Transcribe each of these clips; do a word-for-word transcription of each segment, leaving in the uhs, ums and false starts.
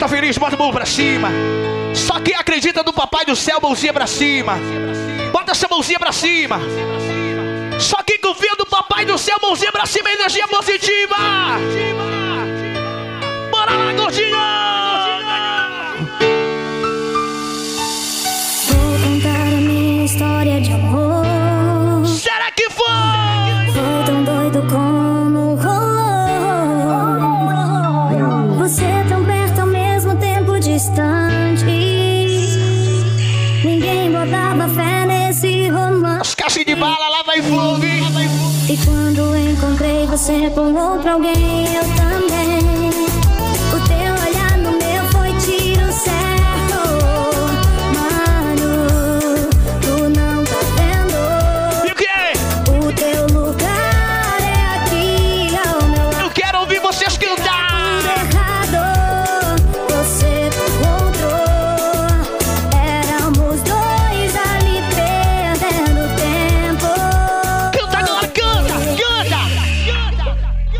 tá feliz, bota a mão pra cima. Só quem acredita no Papai do Céu, mãozinha pra cima. Bota essa mãozinha pra cima. Só quem confia no Papai do Céu, mãozinha pra cima, energia positiva. Bora lá, gordinha. Vou contar a minha história de amor. Será que foi? Foi tão doido como rolou. Você tão perto ao mesmo tempo distante. Ninguém botava fé nesse romance. As caixas de bala lá vai envolver. E quando encontrei você com outro alguém, eu também. O teu olhar no meu foi tiro certo. Mano, tu não tá vendo. E o que é? O teu lugar é aqui ao meu lado. Eu quero ouvir vocês cantar. Tudo errado, você encontrou. Éramos dois ali perdendo tempo. Canta agora, canta, canta.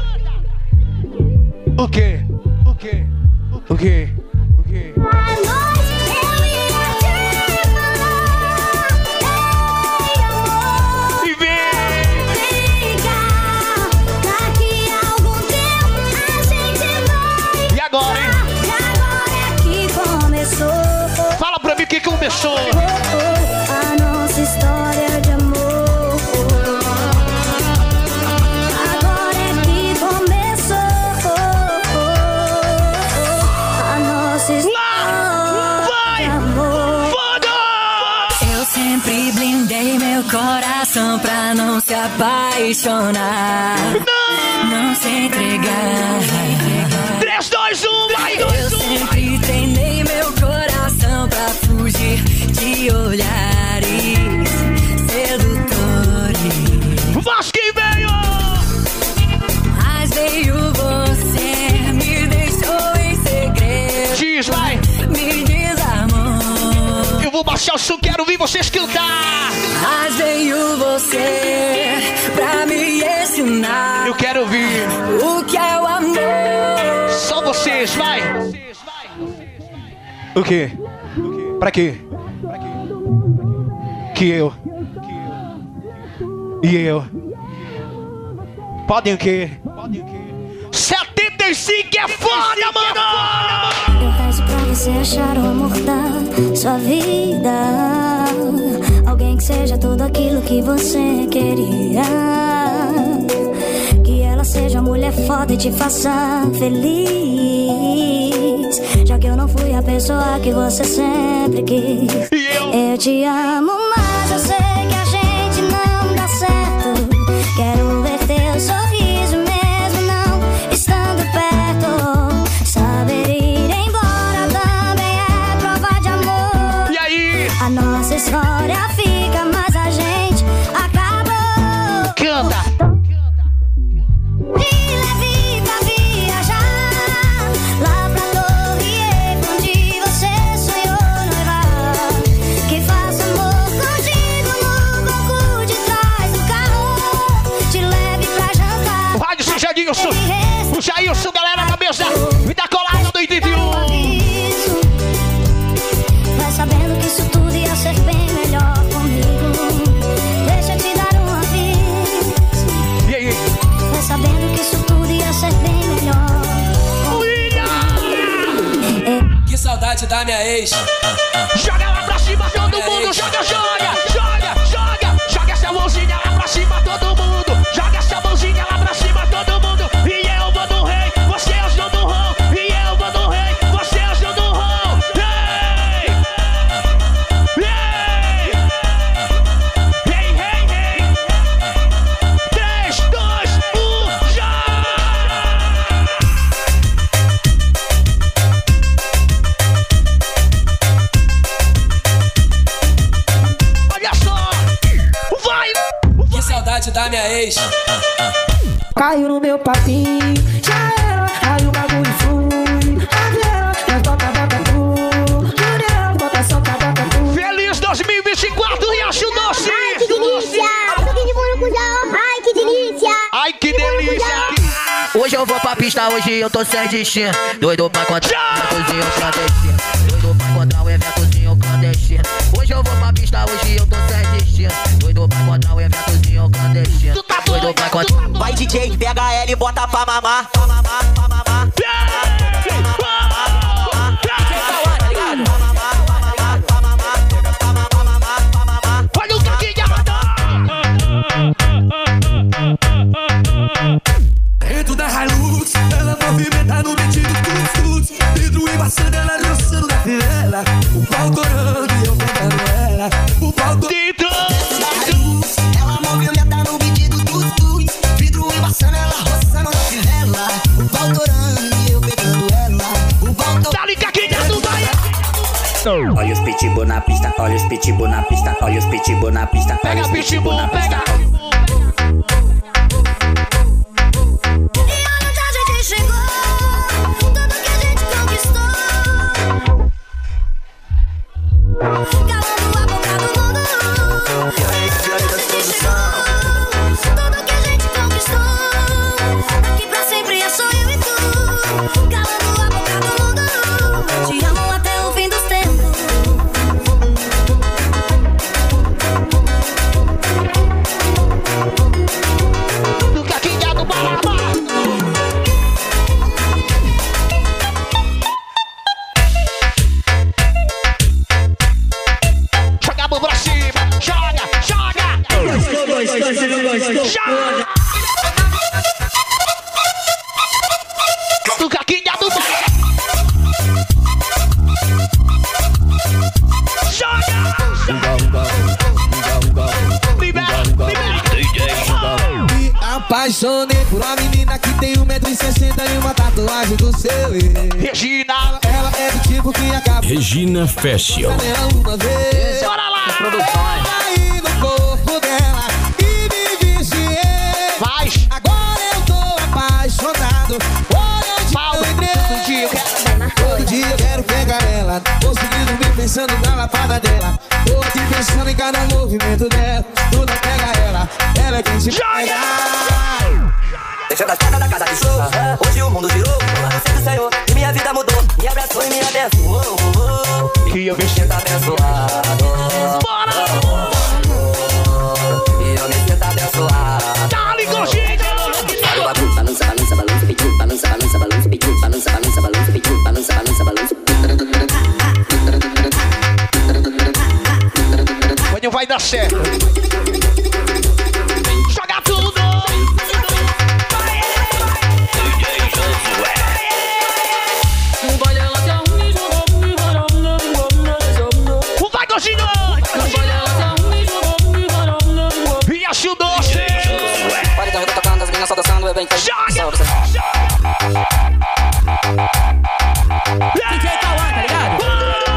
O que? O que? O que? O que? A nós eu ia te falar. Ei, amor, E vem. fica. Daqui a algum tempo a gente vai. E agora, hein? E agora é que começou. Fala pra mim o que começou. Oh, oh, a nossa história de amor. Agora é que começou. A nossa história Vai! de amor. Foda! Eu sempre blindei meu coração pra não se apaixonar, não se entregar. três, dois, um, vai! Eu sempre treinei meu coração pra fugir de olhares sedutores. Mas quem veio? Mas veio você, me deixou em segredo, Diz, vai! me desarmou. Eu vou baixar o som, quero ouvir vocês cantar. Mas veio você pra me ensinar Eu quero ouvir. o que é o amor. Só vocês, vai! O quê? Pra quê? Que eu. E eu. Podem o quê? setenta e cinco é foda, mano! Eu peço pra você achar o amor da sua vida. Alguém que seja tudo aquilo que você queria. Que ela seja uma mulher foda e te faça feliz. Já que eu não fui a pessoa que você sempre quis. E eu? Eu te amo, mas eu sei que a gente não dá certo. Quero ver teu sorriso mesmo não estando perto. Saber ir embora também é prova de amor. E aí? A nossa história fica, mas a gente acabou. Canta! Te leve pra viajar lá pra Torre Eiffel, onde você sonhou noivar. Que faça amor contigo no banco de trás do carro. Te leve pra jantar. O rádio seu Jailson. O Jailson, galera na mesa. Me dá colada do oitenta e um. Aviso. Vai sabendo que isso tudo ia ser bem melhor comigo. Deixa eu te dar um aviso. E aí? Vai sabendo que isso tudo ia ser bem melhor. Que saudade da minha ex. Joga lá pra cima, todo mundo. Joga, joga, joga, joga. Joga essa mãozinha lá pra cima, todo mundo. Joga essa mãozinha lá pra cima, todo mundo. E eu vou do rei, vocês não do rão. E eu vou do rei, vocês não do rão. Ei! Ei! Ei, ei, ei! três, dois, um, já! Olha só! Vai! Que saudade da minha ex. Caiu no meu papinho, já era, aí o bagulho flui. Avela, nós bota, bota tudo. Jurel, bota, solta, bota tudo. Feliz dois mil e vinte e quatro, Riacho Doce! Ai, que delícia! Suquinho de maracujá. Ai, que delícia! Ai, que delícia! Hoje eu vou pra pista, hoje eu tô sem destino. Doido pra encontrar um eventozinho clandestino. Doido pra encontrar um eventozinho clandestino. Hoje eu vou pra pista, hoje eu tô sem destino. Doido pra encontrar um eventozinho clandestino. Doido pra encontrar. Vai D J, pega ela e bota pra mamar. Pra mamar, pra mamar. Olha o Caquinha Dentro da Hilux, ela movimenta no beat do tuts, tuts. Vidro embaçando, ela dançando na fivela. O pau torando e eu pegando ela. O pau torando. dentro Da Hilux, ela movimenta no beat do tuts, tuts. Vidro embaçando, ela roçando na fivela. O pau torando e eu pegando ela. O pau torando. Dali Caquinha do Bahia. Olha os pitbull na pista, olha os pitbull na pista, olha os pitbull na pista, olha os pitbull na pista. Do Caquinha do Bahia. Joga! Libera, libera. Me apaixonei por uma menina que tem um metro e sessenta e uma tatuagem do seu ex. Regina. Ela é do tipo que acaba Regina Fashion. ela uma vez. Bora lá. Produções. Aí no corpo dela e me viciei. Vai. Agora eu tô apaixonado. Olha onde Paulo, eu entrei. todo dia eu quero. Todo dia eu quero pegar ela. Tô seguindo me pensando na lapada dela. Tô aqui pensando em cada movimento dela. Tu não pega ela, ela é quem te pega. Deixando as portas da casa de show. Hoje o mundo girou. Eu sei do Senhor e minha vida mudou. Me abraçou e me abençoou. Que eu me Sinto abençoado. Bora! E eu me sinto abençoado. Dali, Gojinha! Olha o bagulho, balança, balança, balança, bitu, balança, balança, balança, bitu, balança, balança, balança, bitu, balança, balança, balança. Quando vai dar certo. Joga tudo! Vai, Gojinha! E acho doce! Pode dar, eu tô tocando, as minhas só dançando, eu bem que Joga! D J Cauã, tá ligado?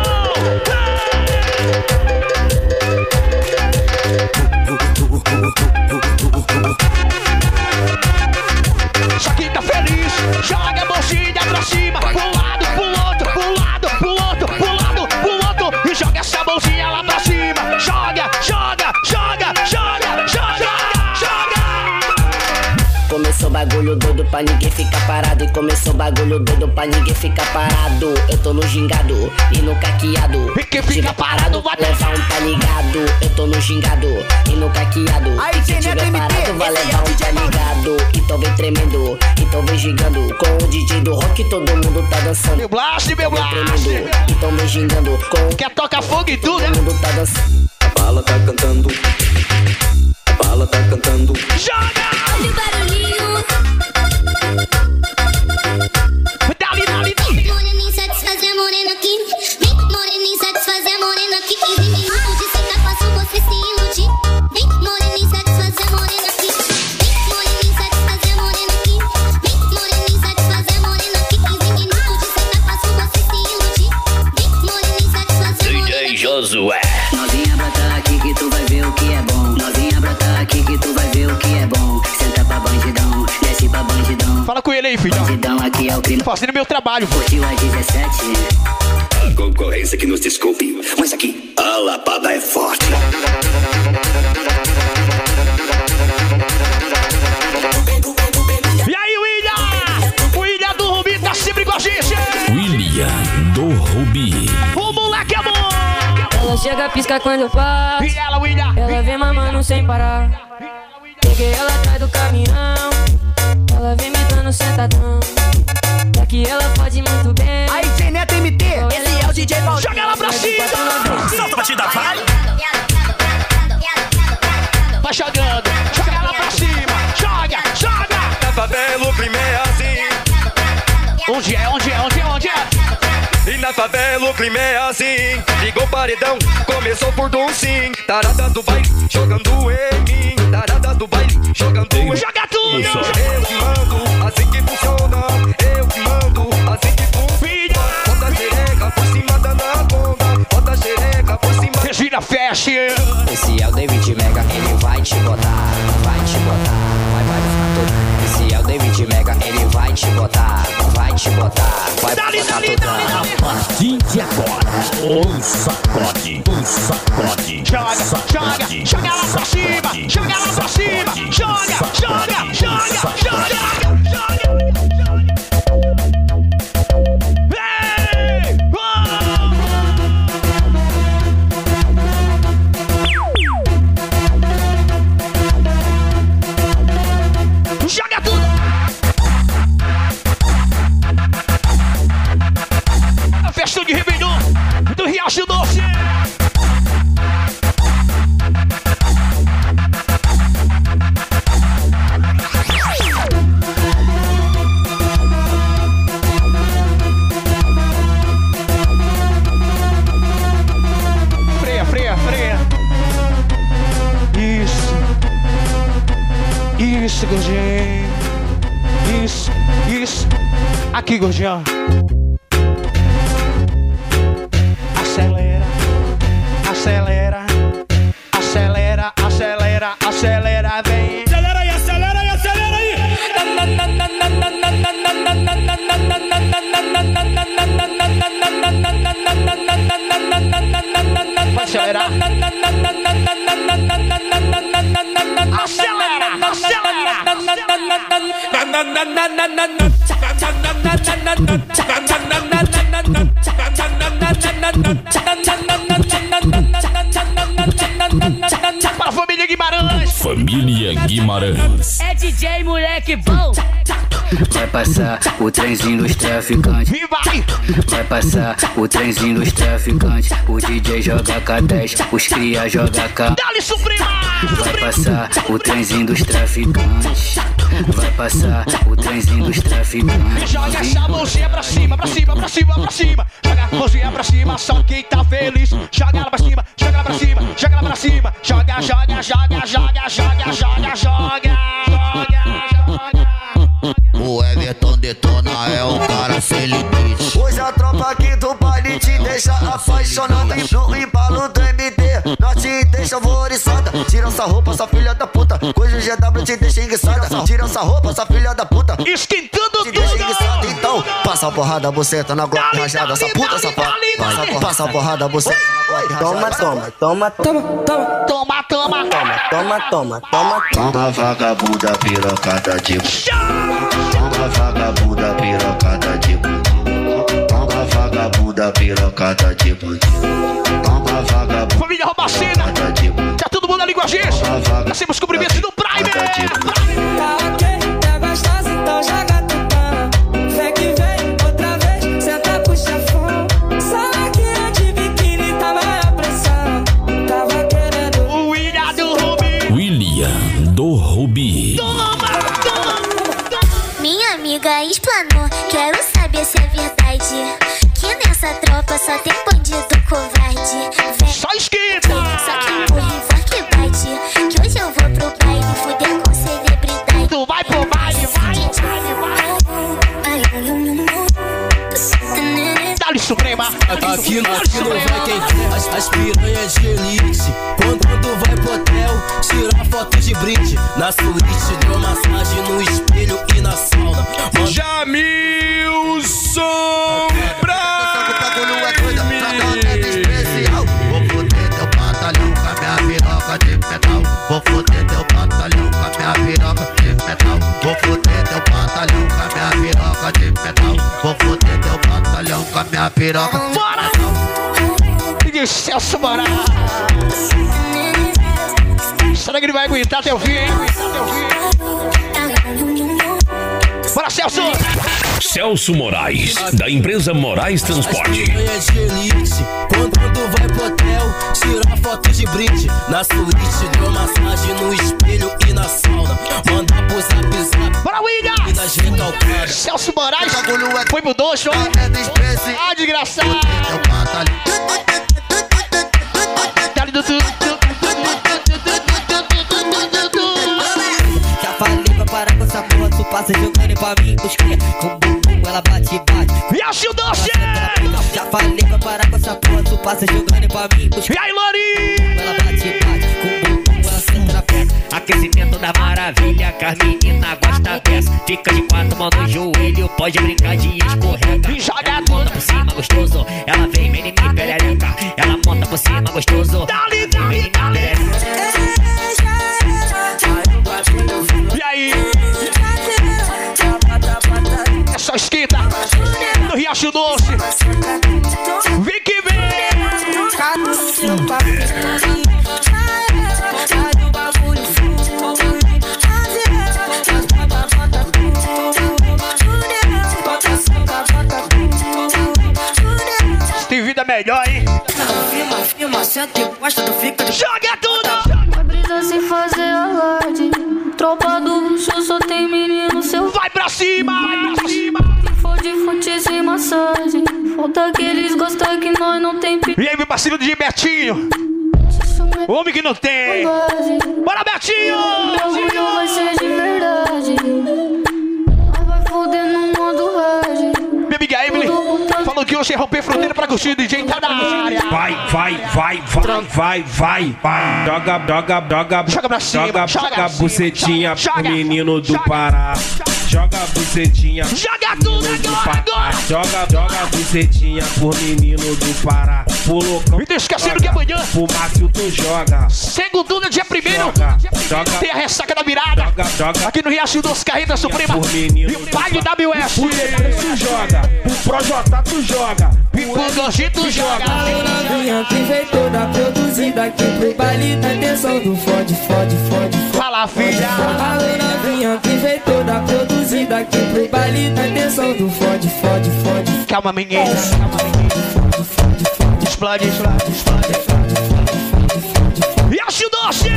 Chaquinha tá feliz, joga a mãozinha pra cima, pro lado, pro outro, pro lado, pro outro, pro lado, pro outro, e joga essa mãozinha lá pra cima, joga, joga, joga, joga, joga, joga. Começou bagulho doido pra ninguém ficar parado. E começou bagulho doido pra ninguém ficar parado. Eu tô no gingado e no caqueado. E quem fica parado vai levar um tá ligado. Eu tô no gingado e no caqueado. Aí, Se Genebra tiver M P, parado vai esse levar é o um D J tá ligado. Então vem tremendo, então vem gingando. Com o D J do rock todo mundo tá dançando. Meu blast, meu Vem blast. tremendo, então vem gingando. Com Quer tocar fogo e tudo, né? todo mundo tá dançando. A bala tá cantando. A bala tá cantando. Joga! Olha o barulhinho. Dali, dali, dali. Moreninho satisfazer a morena aqui. Vem, moreninho satisfazer a morena aqui. Em vinte minutos de sentar, faço você se iludir. Vem, moreninho satisfazer a morena aqui. Vem, moreninho satisfazer a morena aqui. Vem, moreninho satisfazer a morena aqui. Em vinte minutos de sentar, faço você se iludir. Vem, moreninho satisfazer a morena aqui. Josué. Novinha brota aqui que tu vai ver o que é bom. Novinha brota aqui que tu vai ver o que é bom. Senta pra bandidão, desce pra bandidão. Fala com ele aí, filho. Bandidão aqui é o crime. Fazendo meu trabalho, pô. Curtiu a dezessete? A concorrência que nos desculpe, mas aqui a lapada é forte. E aí, William? do Rubi. O moleque é bom. Ela chega, pisca quando eu passo. E ela, William? Ela vem mamando sem parar. Peguei ela atrás do caminhão. Ela vem me dando sentadão. Daqui ela pode muito bem. Aí, J Neto M T. Esse é o D J Paulo. Joga ela pra cima. Solta a batida, vai. Vai jogando. Joga ela pra cima. Joga, joga. Na favela o crime é assim. Onde é, onde é, onde é, onde é? E na favela o crime é assim. Ligou o paredão, começou por Dom Sim. Tarada do baile, jogando em mim. Tarada do baile, jogando em mim. Joga tudo! Eu que mando, assim que funciona. Eu que mando, assim que funciona. Bota a xereca por cima da anaconda. Bota a xereca por cima. Regina Fest. Esse é o David Mega, ele vai te botar. Vai te botar, vai, vai ficar todo. Esse é o David Mega, ele vai te botar. Vai te botar, vai dali, botar dali, toda. dali, dali. A partir de agora, um sacode, um sacode, Joga, joga, joga ela pra cima, joga ela pra cima, joga, joga, joga, joga, joga. Ei! Oh! Joga tudo! A festa de Réveillon do Riacho Doce. Freia, freia, freia. Isso. Isso, gordinho. Isso, isso. Aqui, gordinho. Acelera, acelera, acelera, acelera, acelera, vem. Acelera aí, acelera aí, acelera aí. Vai acelerar. Acelera, para a família Guimarães. Família Guimarães. É D J moleque bom. Vai passar o trenzinho dos traficantes. E vai. Vai passar o trenzinho dos traficantes. O D J joga K dez, os cria joga K. Dá-lhe Suprema. Vai passar o trenzinho dos traficantes. Vai passar o trenzinho dos traficantes. Joga essa mãozinha pra cima, pra cima, pra cima, pra cima. Joga a mãozinha pra cima, só quem tá feliz. Joga ela pra cima, joga ela pra cima, joga ela pra cima. Joga, joga, joga, joga, joga, joga, joga, joga, joga. O Everton detona, é um cara sem limite. Hoje a tropa aqui do baile te deixa apaixonada. No embalo do M D, nós te deixa alvoriçada. Tira essa roupa, essa filha da puta. Hoje o G W te deixa enguiçada. Tira essa roupa, essa filha da puta. Esquentando Te deixa tudo. enguiçada, então passa a porrada, buceta na glock Dali, rajada. Essa dali, puta dali, safada. dali, Passa, dali. passa a porrada, buceta na glock rajada. Toma, toma, toma, toma, toma, Toma, toma. toma, toma, toma. Toma vagabunda pirocada de Toma vagabunda pirocada de Toma vagabunda pirocada de Toma vagabunda. Família Robacena. Tá todo mundo ali com a gente. Nós temos cumprimentos do Prime. Tá ok, tá gostosa, então joga tutão. Vem que vem, outra vez, senta pro chefão. Só que eu de biquíni tá maior pressão. Tava querendo O William do Rubi. William do Rubi. Minha amiga explanou, quero saber se é verdade. Que nessa tropa só tem bandido covarde. Vem, Só esquenta. só que empurra e forte bate. Que hoje eu vou pro baile fuder com celebridade. Tu vai pro baile, vai. Dá-lhe Suprema. Aqui no, aqui no vai quem quer as, as piranhas de elite. Quando, quando vai pro hotel, tirar foto de brinde. Na suíte, deu massagem no espelho e na sauna. Jamilson Vou foder teu batalhão com a minha piroca de metal. Vou foder teu batalhão com a minha piroca de metal. Vou foder teu batalhão com a minha piroca de metal. Vou foder teu batalhão com a minha minha piroca. Bora! De Celso Moraes. Será que ele vai aguentar até o fim, hein? Bora, Celso! Celso Moraes, da empresa Moraes Transporte. Quando vai pro hotel, tirar foto de brinde. Na suíte, deu massagem no espelho e na sauna. Manda pro zap zap. Bora, William! Celso Moraes foi pro doxo, ó. Ah, desgraçado! Já falei pra parar com essa porra, tu passa jogando pra mim, os cria com bumbum, ela bate, bate. E a Childoche! Já falei pra parar com essa porra, tu passa jogando pra mim, os cria. E aí, Lori? Ela bate, bate, com bumbum, ela senta na perna. Aquecimento da maravilha, que as meninas gostam dessa. Fica de quatro, mão no joelho, pode brincar de escorrega. E joga ela monta por cima, gostoso. Ela vem, vem em mim, perereca. Ela monta por cima, gostoso. Dali, dali, dali. E aí? É só esquenta no Riacho Doce. Vem que vem. Tem vida melhor, hein? Joga tudo! Vai brisa se fazer alarde. Tropa do luxo só tem menino seu. Vai pra cima! Vai pra cima! Se for de fute sem massagem, falta que eles gostam que nós não tem p... E aí, meu parceiro de Betinho? Homem que não tem! Bora, Betinho! O bagulho vai ser de verdade. Nós vai foder no modo hard. Minha amiga Emily falou que hoje é romper fronteira pra curtir o D J tá na área. Vai, vai, vai, vai, vai, vai, vai. Joga, joga, joga, joga pra cima, joga, joga, joga bucetinha joga, pro menino do joga, Pará. Joga bucetinha, joga tudo agora, agora. Joga, joga bucetinha pro menino do Pará. Pro loucão. E deixa esquecendo que amanhã, pro Márcio tu joga. Segundona, dia primeiro, joga, joga, tem a ressaca da virada. Joga, joga, aqui no Riacho Doce, Carreta Suprema. E o baile W S. Pro Lelê tu joga. Pro Projota tu joga. E pro Gorgi tu joga. Novinha que vem toda produzida aqui pro baile da atenção do fode, fode, fode. Fala, filha. Alô, novinha que vem toda produzida aqui pro baile da atenção do fode, fode, fode. Calma, menina. Calma, menina. Explode, explode, explode. E a Childoche!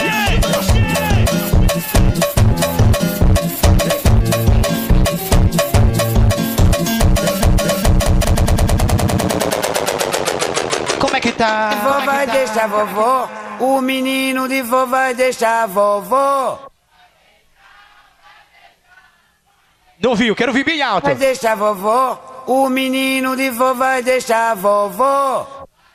Como é que tá? Vó vai deixar vovó, o menino de vó vai deixar vovó. Não viu, quero vir bem alto. Vai deixar vovó, o menino de vó vai deixar vovó.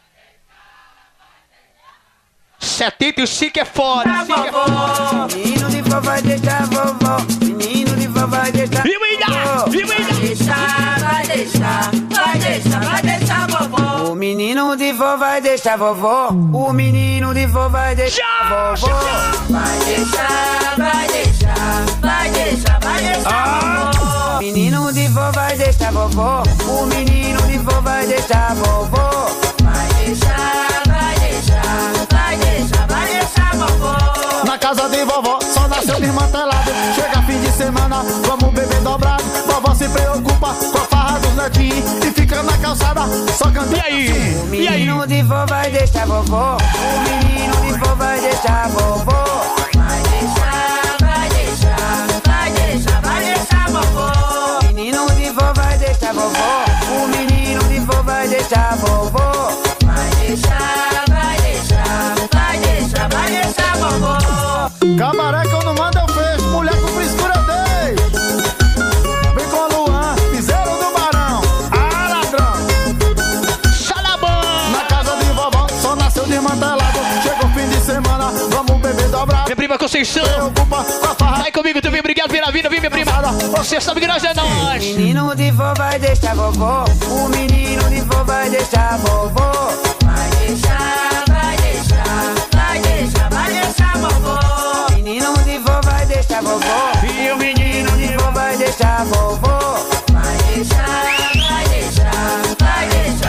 setenta e cinco é foda. Vovó, menino de vó vai deixar vovó, menino de vó vai deixar vovó. E o Ilha, e o Ilha. Vai deixar, vai deixar, vai deixar, vai deixar vovó. O menino de vó vai deixar vovó, o menino de vó vai deixar vovó. Vai deixar, vai deixar, vai deixar, vai deixar vovó. Menino de vó vai deixar vovó, o menino de vó vai deixar vovó. Vai deixar, vai deixar, vai deixar, vai deixar vovó. Na casa de vovó só nasceu desmantelado. Chega fim de semana, vamos beber dobrado. Vovó se preocupa com a farra dos netinhos e fica na calçada só cantando. E aí? O menino de vó vai deixar vovó, o menino de vó vai deixar vovó. Vai deixar, vai deixar, vai deixar, vai deixar vovó. O menino de vó vai deixar vovó, o menino de vó vai deixar vovó. Vai deixar, vai deixar, vai deixar, vai deixar vovó. Cabaré que eu não mando eu fecho, mulher com frescura eu deixo. Vem com o Luan, piseiro do Barão. Ah, ladrão. Xalabão. Na casa de vovó só nasceu desmantelado. Chega o fim de semana, vamos beber dobrado. Minha prima Conceição, vai comigo também, obrigado pela vida, vem minha prima. Você sabe que nós é nós. O menino de vó vai deixar vovó, o menino de vó vai deixar vovó. Vai deixar, vai deixar, vai deixar, vai deixar vovó. O menino de vó vai deixar vovó, e o menino de vó vai deixar vovó. Vai deixar, vai deixar, vai deixar.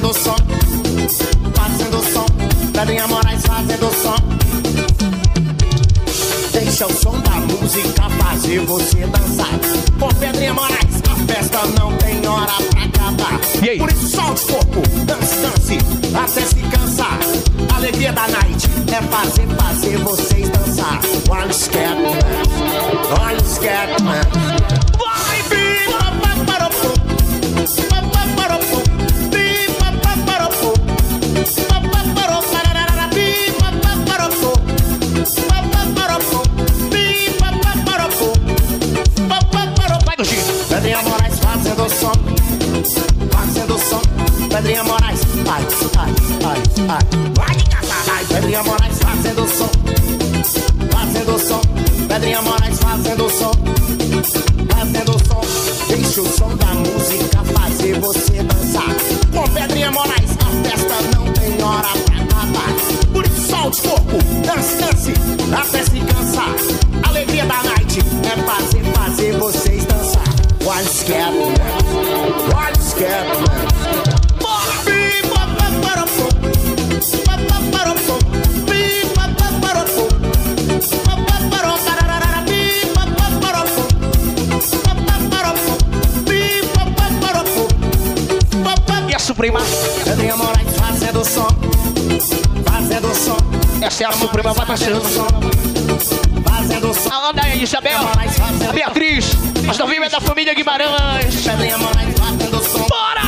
fazendo som, fazendo som. Pedrinha Moraes fazendo som. Deixa o som da música fazer você dançar. Por Pedrinha Moraes, a festa não tem hora pra acabar. Por isso solte o corpo, dance, dance, até se cansar. A alegria da night é fazer, fazer vocês dançar. Olha o scat, man. Olha o scat, man. Vai, viva, paparopo. Paparopo. Viva, paparopo. Paparopo. Viva, paparopo. Paparopo. Viva, paparopo. Paparopo. Vai, Gucci. Pedrinha Moraes fazendo som. Fazendo som. Pedrinha Moraes. Ai, ai, ai, ai. Vai de caçada. Ai, Pedrinha Moraes fazendo som. Fazendo som. Pedrinha Moraes fazendo som. Fazendo som. Deixa o som da música fazer você dançar. Com Pedrinha Moraes, a festa não tem hora pra acabar. Por isso solte o corpo, dance, dance, até se cansar. A alegria da night é fazer, fazer vocês dançar. Olha o scat, man. Olha o scat, man. Suprema. Pedrinha Moraes fazendo som, fazendo som. Essa é a Suprema, vai passando som. Fazendo som. A Ana e Isabel, a Beatriz, as novinhas da família Guimarães. Pedrinha Moraes fazendo som. Bora!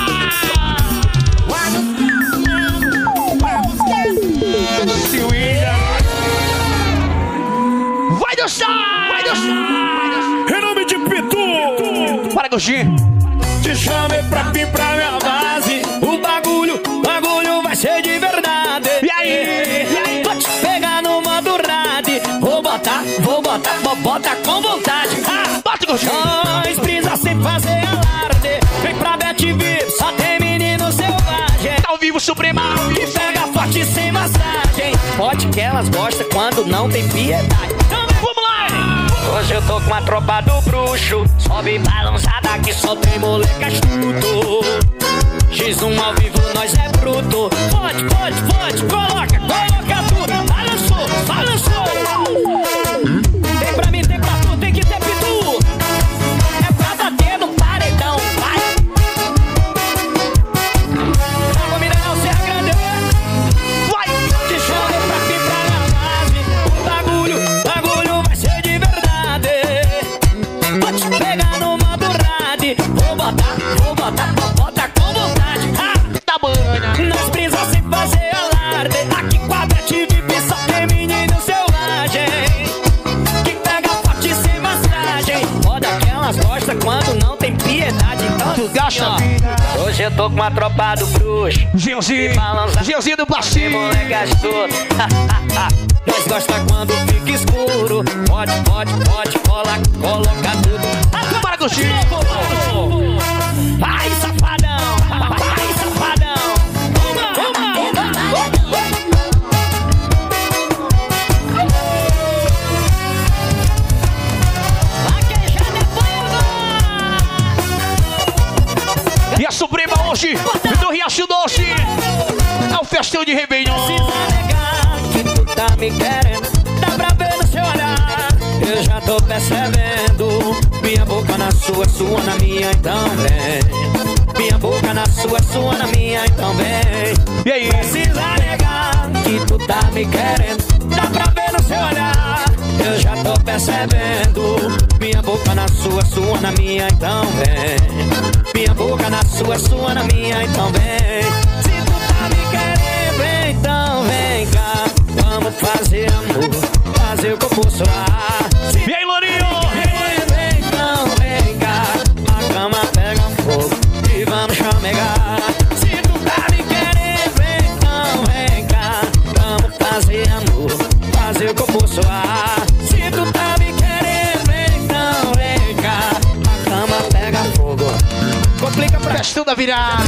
Vai dançar! Vai dançar! Em nome de Pitu! Para, Gogi! Te chamei pra vir pra minha base. O bagulho, bagulho vai ser de verdade. E aí? E aí? Vou te pegar no modo rade. Vou botar, vou botar, vou botar com vontade. Ah, bota, Gogi! Nós brisa sem fazer alarde. Vem pra B T V, só tem menino selvagem. Tá ao vivo, Suprema! Que pega forte sem massagem. Pode que elas gostam quando não tem piedade. Então, vamos lá! Hoje eu tô com a tropa do bruxo. Sobe balançada que só tem moleque astuto. X um ao vivo, nós é bruto. Pode, pode, pode, coloca, coloca tudo. Balançou, balançou. Tem pra mim, tem pra tu, tem que ter pitu. É pra bater no paredão, vai. Água mineral, Serra Grande. Vai! Te chamei pra vir pra minha base. O bagulho, bagulho vai ser de verdade. Vou te pegar no modo rade. Vou botar, vou botar, vou botar com vontade. Ah, tá banha. nós brisa sem fazer alarde. Aqui com a T V só tem menino selvagem. Que pega forte sem massagem. Roda que elas gostam quando não tem piedade. Então Tu gasta, assim, ó, hoje eu tô com a tropa do bruxo. Gilzinho, Gilzinho do Baixinho. Moleque astuto. Nós gosta quando fica escuro. Pode, pode, pode, cola, coloca tudo. Para, Gogi! Vai, safadão! Vai, safadão! Uma, uma, uma! Vaquejada é fogo! E a Suprema hoje, do Riacho Doce. É o festão de Réveillon. Precisa negar que tu tá me querendo. Dá pra ver no seu olhar. Eu já tô percebendo. Minha boca na sua, sua na minha, então vem. Minha boca na sua, sua na minha, então vem. E aí? Precisa negar que tu tá me querendo. Dá pra ver no seu olhar. Eu já tô percebendo. Minha boca na sua, sua na minha, então vem. Minha boca na sua, sua na minha, então vem. Se tu tá me querendo, então vem cá. Vamos fazer amor, fazer o corpo suar. E aí, Lourinho? Vem, então vem cá. A cama pega fogo e vamos chamegar. Se tu tá me querendo, então vem cá. Vamos fazer amor, fazer o corpo suar. Se tu tá me querendo, então vem cá. A cama pega fogo. Complica pra Festão da virada.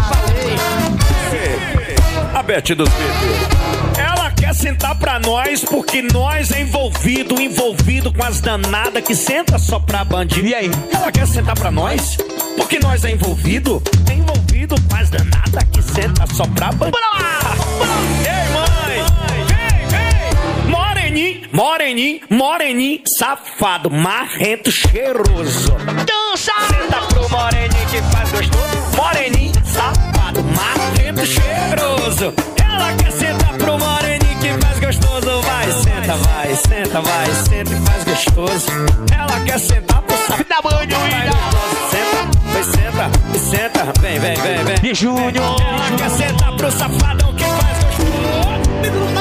a Beth dos Beatles. Ela quer sentar pra nós porque nós é envolvido, envolvido com as danadas que senta só pra bandido. E aí? Ela quer sentar pra nós porque nós é envolvido, envolvido com as danadas que senta senta só pra bandido. Bora lá! Ei, mãe! Vem, vem! Moreninho, moreninho, moreninho, safado, marrento, cheiroso. Dança! Senta pro moreninho que faz gostoso. Moreninho, safado, marrento, cheiroso. Ela quer sentar pro moreninho que faz gostoso. Vai, senta, vai, senta, vai, senta e faz gostoso. Ela quer sentar pro safado. Dá banho, senta, vai, senta, e senta, vem, vem, vem, vem. E Júnior. Ela quer sentar pro safadão que faz gostoso.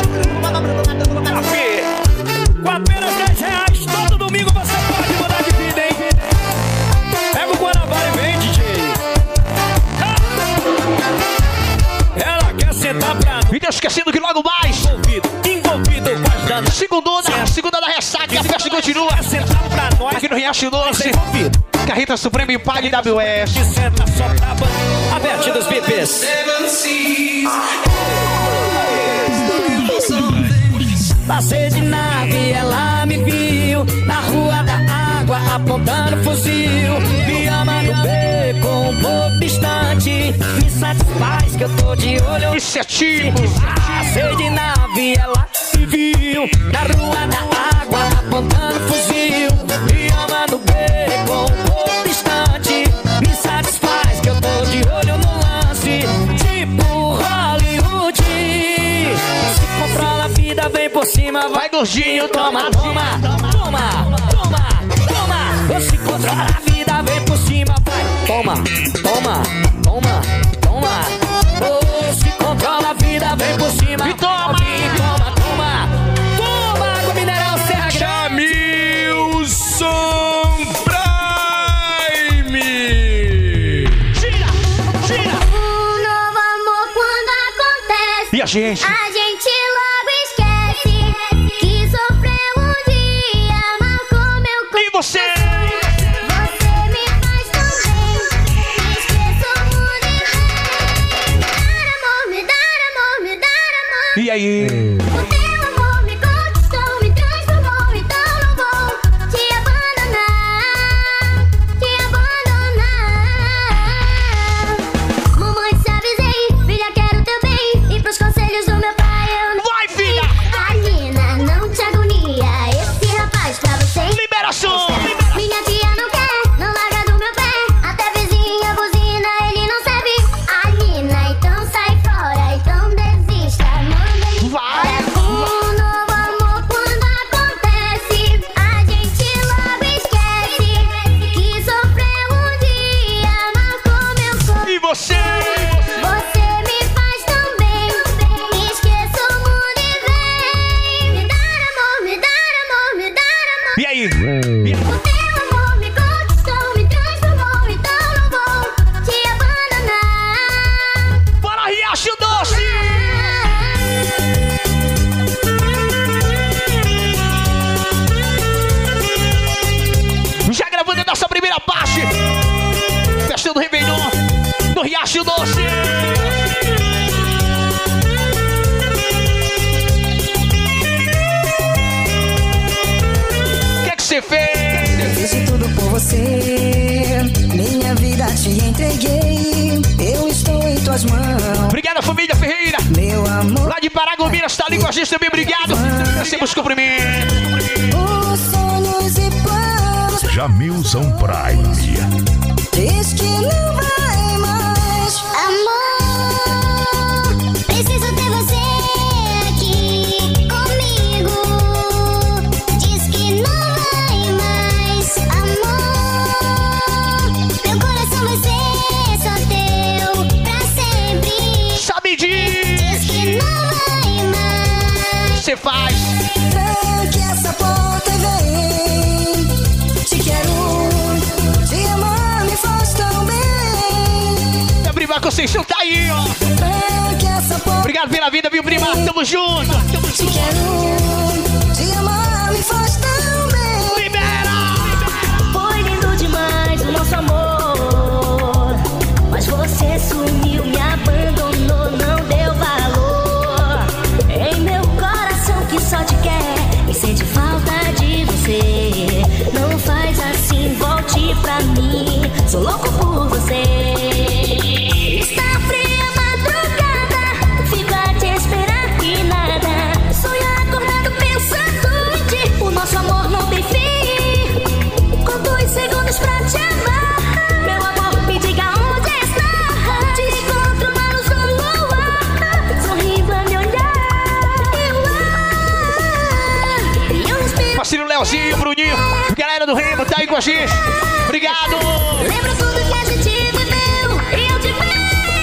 Com apenas dez reais, todo domingo você pode mudar de vida, hein? Pega o Guanabara e vem, D J. Ela quer sentar pra... E não esquecendo que logo mais Envolvido, envolvido com as danas. Segundona, segunda da ressaca, a festa continua Sentar pra nós. aqui no Riacho Doce. Carreta Suprema e Pag W S. Senta só pra bandido. Aberte dos B Ps. Passei de nave, ela me viu na rua da água, apontando fuzil. Me ama no beco, um pouco distante. Me satisfaz que eu tô de olho. Isso é tipo. Passei de nave, ela me viu na rua da água, apontando fuzil. Me ama no beco, um pouco distante. Me satisfaz que eu tô de olho no lance. Tipo Hollywood. Se controla a vida, vem por cima, vai gordinho, toma, toma, toma, toma, toma. Ou se controla a vida, vem por cima, vai, toma, toma, toma, toma. Ou se controla a vida, vem por cima, e toma, toma, toma, toma, água mineral Serra Grande. Jamilson Prime. Gira, gira. Um novo amor quando acontece. E a gente? A gente logo esquece que sofreu um dia, marcou meu corpo. E você? Você me faz tão bem, me esqueço o mundo e vem. Me dar amor, me dar amor, me dar amor. E aí? O teu amor me conquistou, me transformou, então não vou te abandonar, te abandonar. Mamãe, te avisei, filha, quero teu bem. E pros conselhos do meu pai eu não vai, filha! Alina, não te agonia, esse rapaz pra você. Liberação! Minha tia não quer, não larga do meu pé. Até vizinha buzina, ele não serve. Alina, então sai fora, então desista, manda ele vai. Um novo amor quando acontece, a gente logo esquece que sofreu um dia, marcou meu corpo. E você? Você me faz tão bem, esqueço o mundo e vem. Me dar amor, me dar amor, me dar amor. E aí? O teu amor me conquistou, me transformou, então não vou te abandonar. Bora, Riacho Doce! Já gravando a nossa primeira parte. Festa do Réveillon do Riacho Doce. O que é que você fez? Eu fiz de tudo por você, minha vida te entreguei. Eu estou em tuas mãos. Obrigado, família Ferreira. Meu amor. Lá de Paragominas, está ali com a gente também. Obrigado. Recebemos cumprimento. Os sonhos e planos. Jamilson Prime. Diz que não vai mais. Amor, preciso ter você aqui comigo. Diz que não vai mais. Amor, meu coração vai ser só teu pra sempre. Sabe disso? Diz que não vai mais. Você faz. Tranque essa porta e vem. Te quero, te amar me faz tão bem. A Prima Conceição tá aí, ó. Tranque essa porta. Obrigado pela vida, viu, Prima? Tamo junto. Tamo Te quero, te amar me faz tão bem. Libera! Foi lindo demais o nosso amor, mas você sumiu, me abandonou, não deu valor. Em meu coração que só te quer e sente falta de você. Não faz assim, volte pra mim, sou louco por você. Está fria a madrugada. do Remo, tá aí com a gente. Obrigado. Lembro tudo que a gente viveu e eu te ver.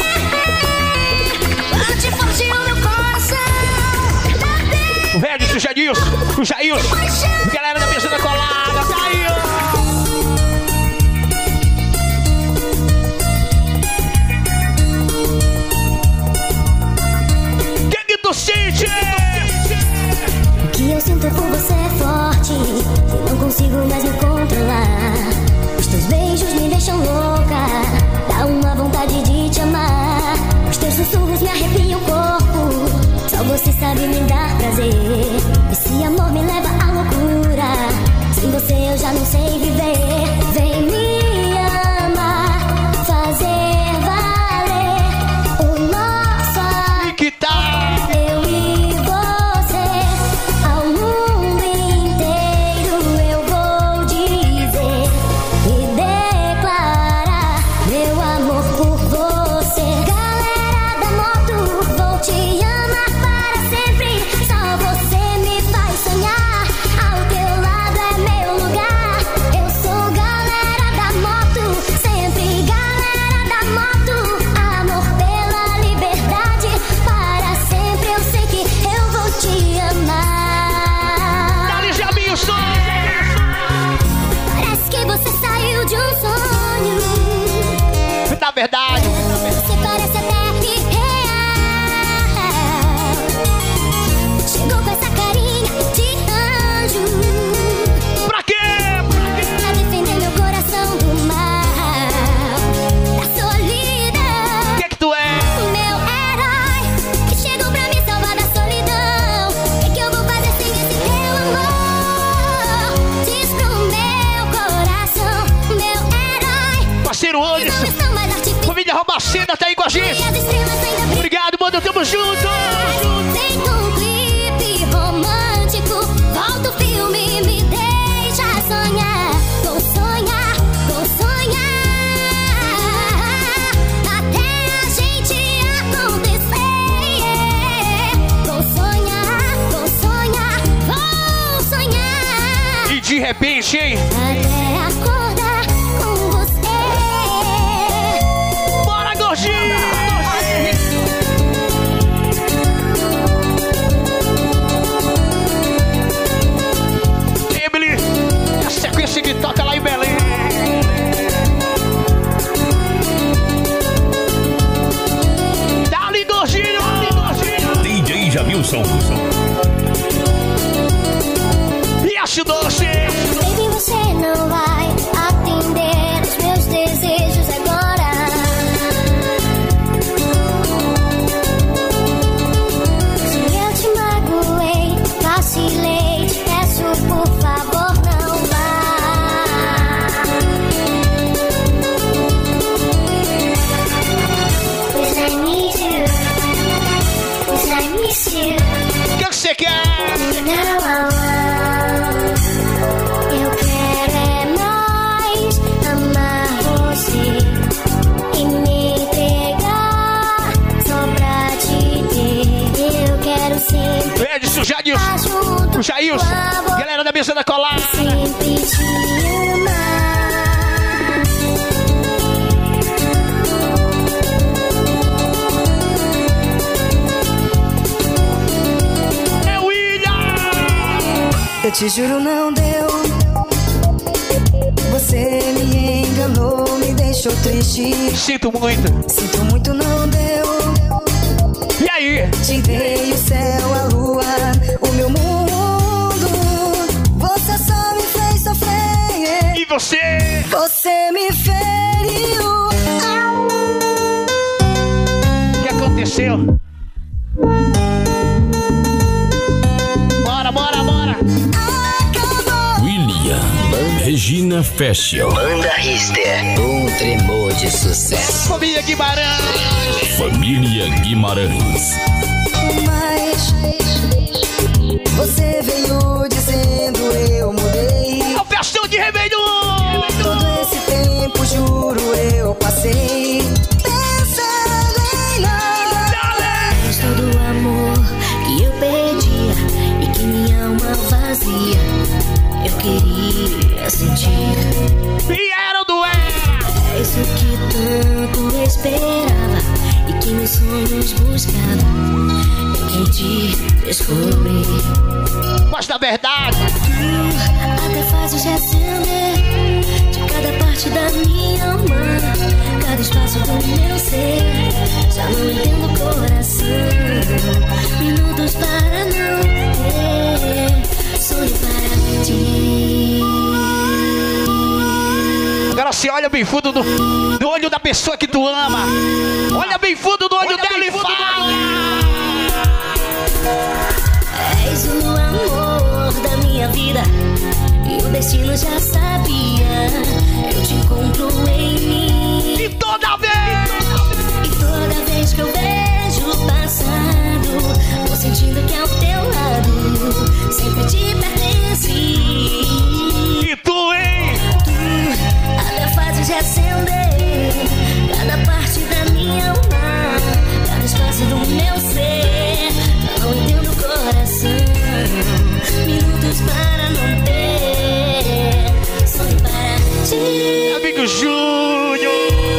Bate forte o meu coração. O Regis, o Jadilson, o Jailson. Galera da mesa da colada, tá aí, ó. Que que tu sente? O que eu sinto por você é forte, e não consigo mais me controlar. Os teus beijos me deixam louca, dá uma vontade de te amar. Os teus sussurros me arrepiam o corpo, só você sabe me dar prazer. Esse amor me leva à loucura, sem você eu já não sei viver. Vem me amar, fazer valer o nosso amor. E que tal? Eu e você, ao mundo inteiro eu vou dizer e declarar meu amor por você. Galera da moto, vou te amar para sempre. Só você me faz sonhar, ao teu lado é meu lugar. Eu sou galera da moto, sempre galera da moto. Amor pela liberdade, para sempre eu sei que eu vou te amar. Dá-lhe Jamilson. Parece que você saiu de um sonho. Na verdade. Você parece até irreal. Chegou com essa carinha de anjo. Pra quê? Pra defender meu coração do mal, da solidão. Que que tu é? Meu herói, que chegou pra me salvar da solidão. O que, que eu vou fazer sem esse teu amor? Diz pro meu coração, meu herói. Parceiro hoje. Não estão mais artificiais. Família Robaceda tá aí com a gente. E as estrelas ainda brilham. Obrigado, mano. Tamo junto. Feito um clipe romântico, volta o filme, me deixa sonhar. Vou sonhar, vou sonhar, até a gente acontecer. Vou sonhar, vou sonhar, vou sonhar, E de repente, hein? até acordar com você. Bora, gordinho! Emily, a sequência que toca lá em Belém. Dá-lhe, gordinho! D J Jamilson. E acho doce! Baby, você não vai atender os meus desejos agora. Se eu te magoei, vacilei, te peço por favor não vá. Pois I need you, pois I miss you. O que você quer? Now I want. Eu quero é mais amar você e me entregar só pra te ter. Eu quero sempre Edson, o Jadilson, estar junto o Jailson, com a galera da mesa da colada. sempre te amar. É o William! Eu te juro não deu. Você me enganou, me deixou triste. Sinto muito. Sinto muito, não deu. E aí? Te dei o céu, a lua, o meu mundo. Você só me fez sofrer. E você? Você me feriu. O que aconteceu? Bora, bora, bora! William Regina Fashion. Banda Rister, um tremor de sucesso. Família Guimarães. Família Guimarães. Mas você veio dizendo eu mudei. É o festão de Réveillon. Todo esse tempo, juro, eu passei pensando em nós. Todo o amor que eu perdia e que minha alma vazia, eu queria sentir meus sonhos buscava, em quem te descobri. Mas na verdade, até faz o acender de cada parte da minha alma, cada espaço do meu ser. Já não entendo o coração, minutos para não ter sonho para ti. agora você olha bem fundo no, no olho da pessoa que tu ama. Olha bem fundo no olho olha dela e fala: és o amor da minha vida, e o destino já sabia. Eu te encontro em mim. E toda vez, e toda vez que eu vejo o passado, vou sentindo que ao teu lado sempre te pertence. E tu, hein? Tu até fazes acender cada parte da minha alma, cada espaço do meu ser. Não entendo o coração, minutos para não ter sonho para ti. Amigo Júnior,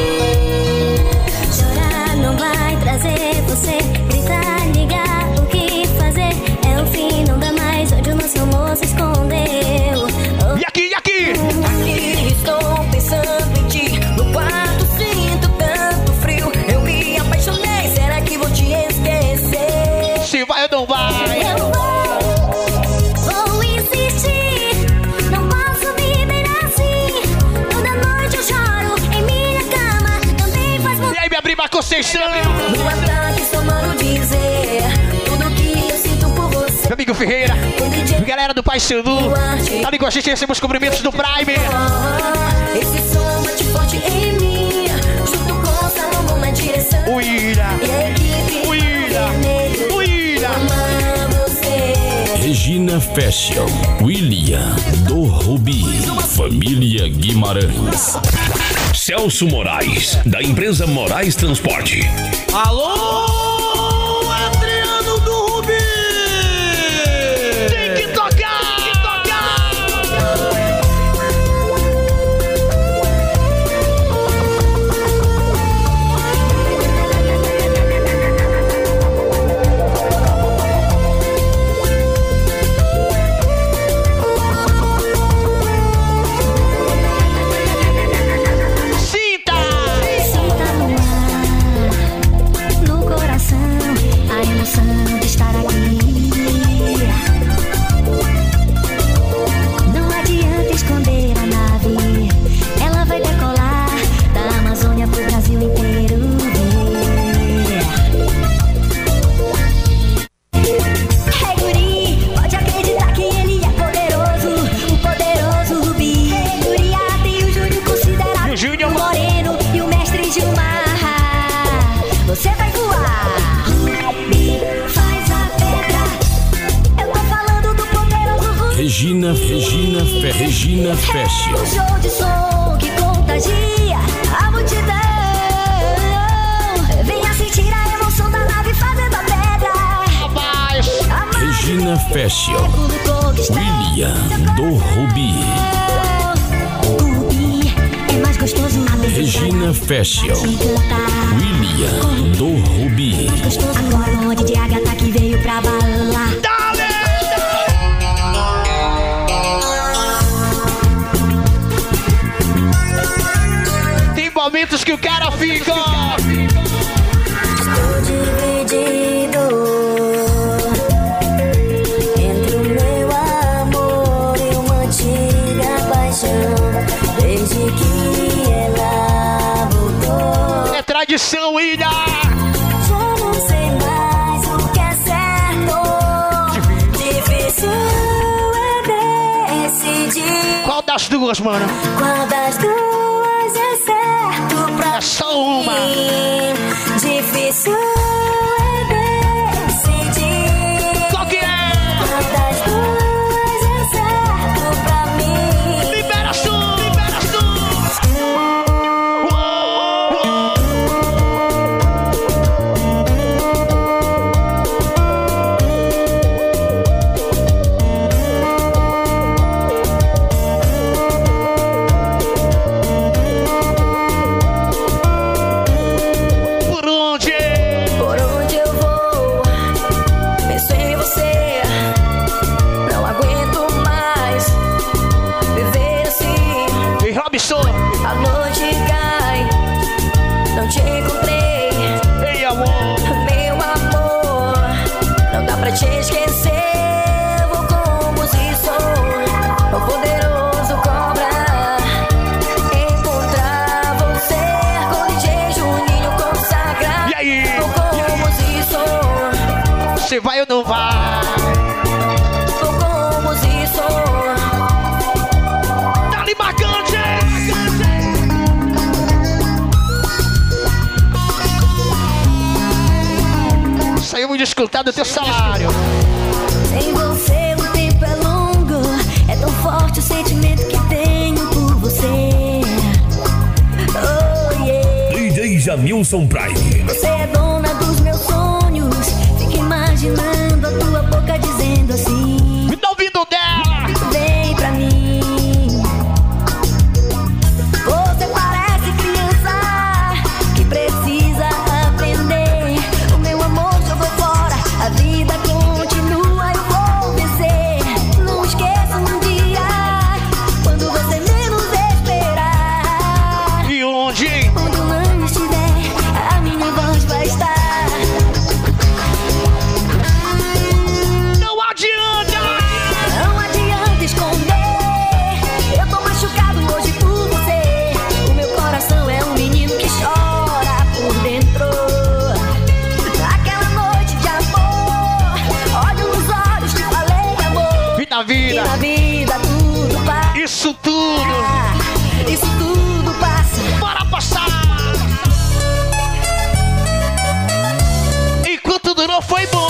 chorar não vai trazer você, gritar, ligar, o que fazer? É o fim, não dá mais, onde o nosso amor se escondeu. Oh. E aqui, e aqui? Aqui estou pensando em ti, no quarto sinto tanto frio. Eu me apaixonei, será que vou te esquecer? Se vai ou não vai? Eu vou, vou insistir, não posso viver assim. Toda noite eu choro em minha cama, também faz muito. E aí, minha prima Conceição? No ataque só mando dizer tudo que eu sinto por você. Meu amigo Ferreira, galera do Pai Sandu, tá ali com a gente, recebemos os cumprimentos do Prime. Esse som bate forte em mim, junto com o Salomão na direção. O Ira, o Ira, o Ira. Regina Fashion, William do Rubi, família Guimarães. Celso Moraes, da empresa Moraes Transporte. Alô, Adriano do Rubi! Tem que tocar, tem que tocar! Sinta! Sinta no ar, no coração, a emoção de estar aqui. Não adianta esconder a nave, ela vai decolar da Amazônia pro Brasil inteiro ver. Hey guri, pode acreditar que ele é poderoso, o poderoso Rubi. Hey guri, tem o Júnior considerado E o Júnior? o moreno e o mestre Gilmar. Você vai voar. Rubi faz a pedra. Eu tô falando do poderoso Rubi. Regina, Regina, Fe, Regina É um Fashion. show de som que contagia a multidão. Venha sentir a emoção da nave fazendo a pedra. Rapaz! Regina Fashion, William do Rubi. Rubi é mais gostoso. Regina Fashion, William do Rubi. Agora o monte de Agatha que veio pra balar. Tem momentos que o cara fica. Estou dividido entre o meu amor e uma antiga paixão. Desde que ela voltou, É tradição, Ilha! já não sei mais o que é certo. Difícil é decidir Qual das duas, mano? qual das duas é certo pra É só uma. mim. Difícil é decidir Qual que é? qual das duas é certo pra mim. Libera som, libera som! Uou, uou. Por onde? te esquecer, vou como se sou o poderoso cobra. Encontrar você com D J Juninho consagrar. E aí? Vou como se sou. Você vai ou não vai? Vou como se sou. Dali Marcante! Saímos descontado do teu salário. Sem você o tempo é longo. É tão forte o sentimento que tenho por você. Oh yeah. D J Jamilson Prime. Você é dona dos meus sonhos. Fico imaginando a tua boca dizendo assim. Me dá ouvido dela. Vem pra mim. Você parece criança que precisa aprender. O meu amor jogou fora. A vida continua, eu vou vencer. Não esqueça um dia quando você menos esperar. E onde? Onde o ano estiver, a minha voz vai estar. Não adianta! Não adianta esconder. Eu tô machucado hoje por você. O meu coração é um menino que chora por dentro. Naquela noite de amor, olho nos olhos, te falei amor. E na E vida? na vida tudo passa. Isso tudo! Isso tudo passa. Bora passar! Enquanto durou foi bom!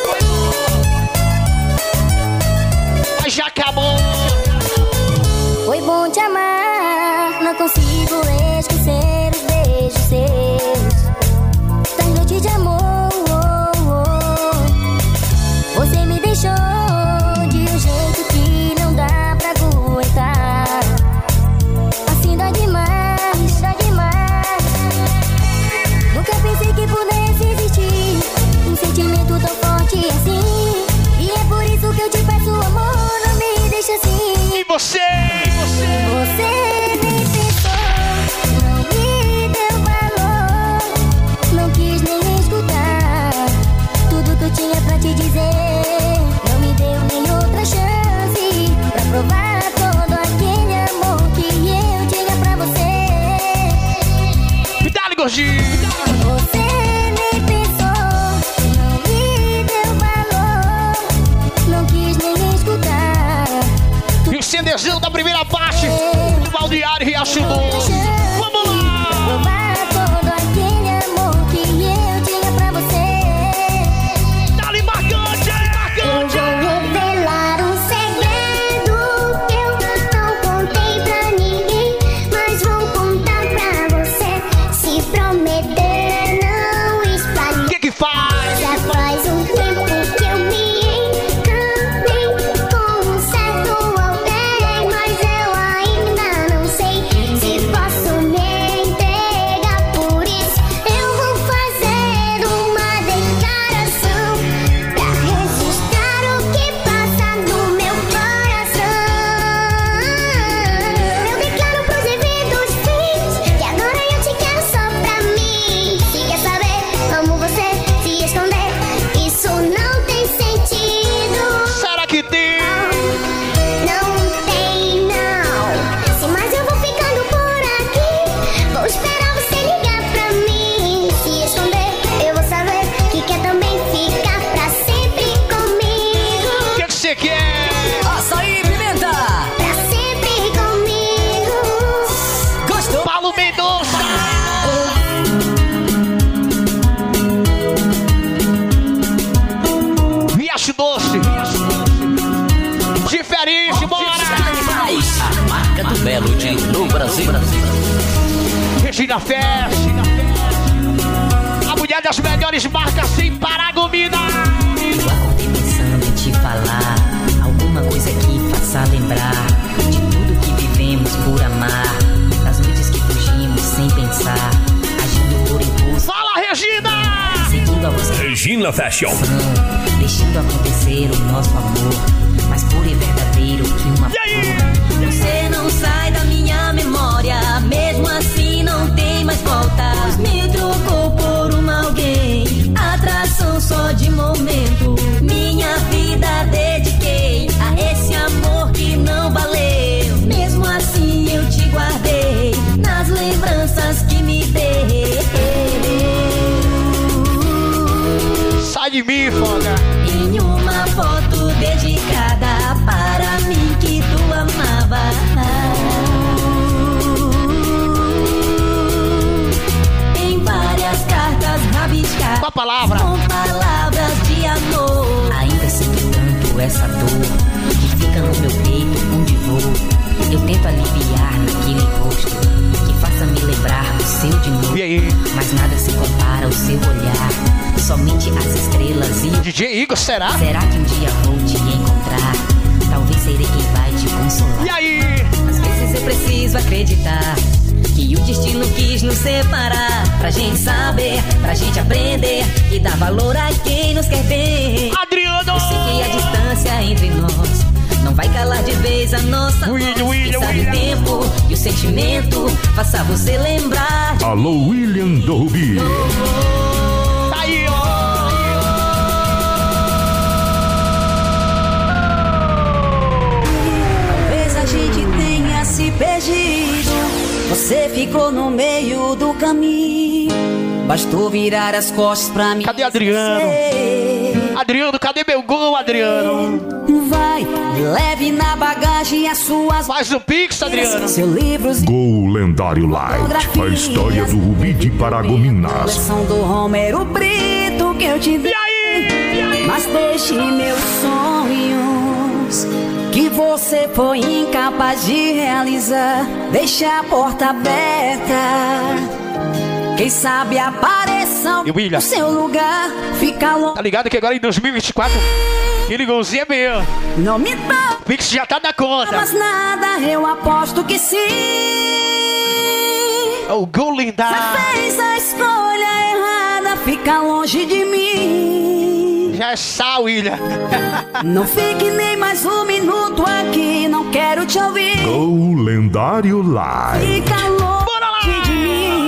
Mas já acabou! Foi bom te amar, não consigo esquecer os beijos seus. Das noites de amor, oh, oh. Você me deixou de um jeito que não dá pra aguentar. Assim dá demais, dá demais. Nunca pensei que pudesse existir um sentimento tão forte assim. E é por isso que eu te peço amor, não me deixa assim. E você? E você? Você nem pensou, não me deu valor, não quis nem escutar tudo que eu tinha pra te dizer. Não me deu nem outra chance pra provar todo aquele amor que eu tinha pra você. Me dá-lhe, gordinho! Você nem pensou, não me deu valor, não quis nem escutar. E o cendezão da primeira parte do Balneário Riacho Doce. Vamos lá! Provar todo aquele amor que eu tinha pra você. Dali Marcante, Eu Marcante! vou revelar um segredo que eu não contei pra ninguém, mas vou contar pra você. Se prometer não espalhar. O que que faz? Já faz um tempo que eu me encantei com um certo alguém, mas eu ainda não sei se posso me entregar. Por isso eu vou fazer uma declaração pra registrar o que passa no meu coração. Eu declaro pros eventos fins que agora eu te quero só pra mim. Se quer saber, amo você, se esconder, isso não tem sentido. Será que tem? Não tem, não. Se mais eu vou ficando por aqui, vou esperar você ligar pra mim. Se esconder, eu vou saber que quer também ficar pra sempre O comigo. que que você quer? Açaí Pimenta. Pra sempre comigo. Gostou? Paulo Mendonça! Riacho Doce! Diferente, bora! Animais. A marca do Melody no Brasil. Regina Fest! A mulher das melhores marcas sem Paragomina! Eu acordei pensando em te falar alguma coisa que faça lembrar de tudo que vivemos por amar, das noites que fugimos sem pensar, agindo por impulso. Fala, Regina! Seguindo a voz Regina Fashion. deixando acontecer o nosso amor, mais puro e verdadeiro que uma flor. Você não sai da minha memória, mesmo assim não tem mais volta. Pois me trocou por uma alguém, atração só de momento. Minha de mim, foda. Em uma foto dedicada para mim que tu amava. Em várias cartas rabiscadas com a palavra, com palavras de amor. Ainda sinto tanto essa dor que fica no meu peito onde vou. Eu tento aliviar naquele rosto que faça me lembrar do seu de novo. E aí? Mas nada se compara ao seu olhar. Somente as estrelas e o D J Igor, será? Será que um dia vou te encontrar? Talvez serei quem vai te consolar. E aí? Às vezes eu preciso acreditar que o destino quis nos separar. Pra gente saber, pra gente aprender e dar valor a quem nos quer bem. Adriano! Eu sei que a distância entre nós não vai calar de vez a nossa voz. William, William, sabe William. O tempo e o sentimento faça você lembrar. Alô, William do Rubi. Tá aí, ó. Talvez a gente tenha se perdido. Você ficou no meio do caminho. Bastou virar as costas pra mim. Cadê Adriano? Adriano, cadê meu gol, Adriano? Vai, leve na bagagem as suas. Faz o pix, Adriano. Seu livros. Gol Lendário Light. A história do Rubi de Paragominas. Coleção do Romero Brito que eu te dei. E aí? E aí? Mas deixe meus sonhos que você foi incapaz de realizar. Deixa a porta aberta. Quem sabe apareça no seu lugar. Fica longe. Tá ligado que agora em dois mil e vinte e quatro aquele golzinho é meu. Não me dá. O Pix já tá na conta. Mas nada, eu aposto que sim. O gol lendário. Você fez a escolha errada. Fica longe de mim. Já é sal, William. Não fique nem mais um minuto aqui. Não quero te ouvir. Gol Lendário Light. Fica longe Bora lá. de mim.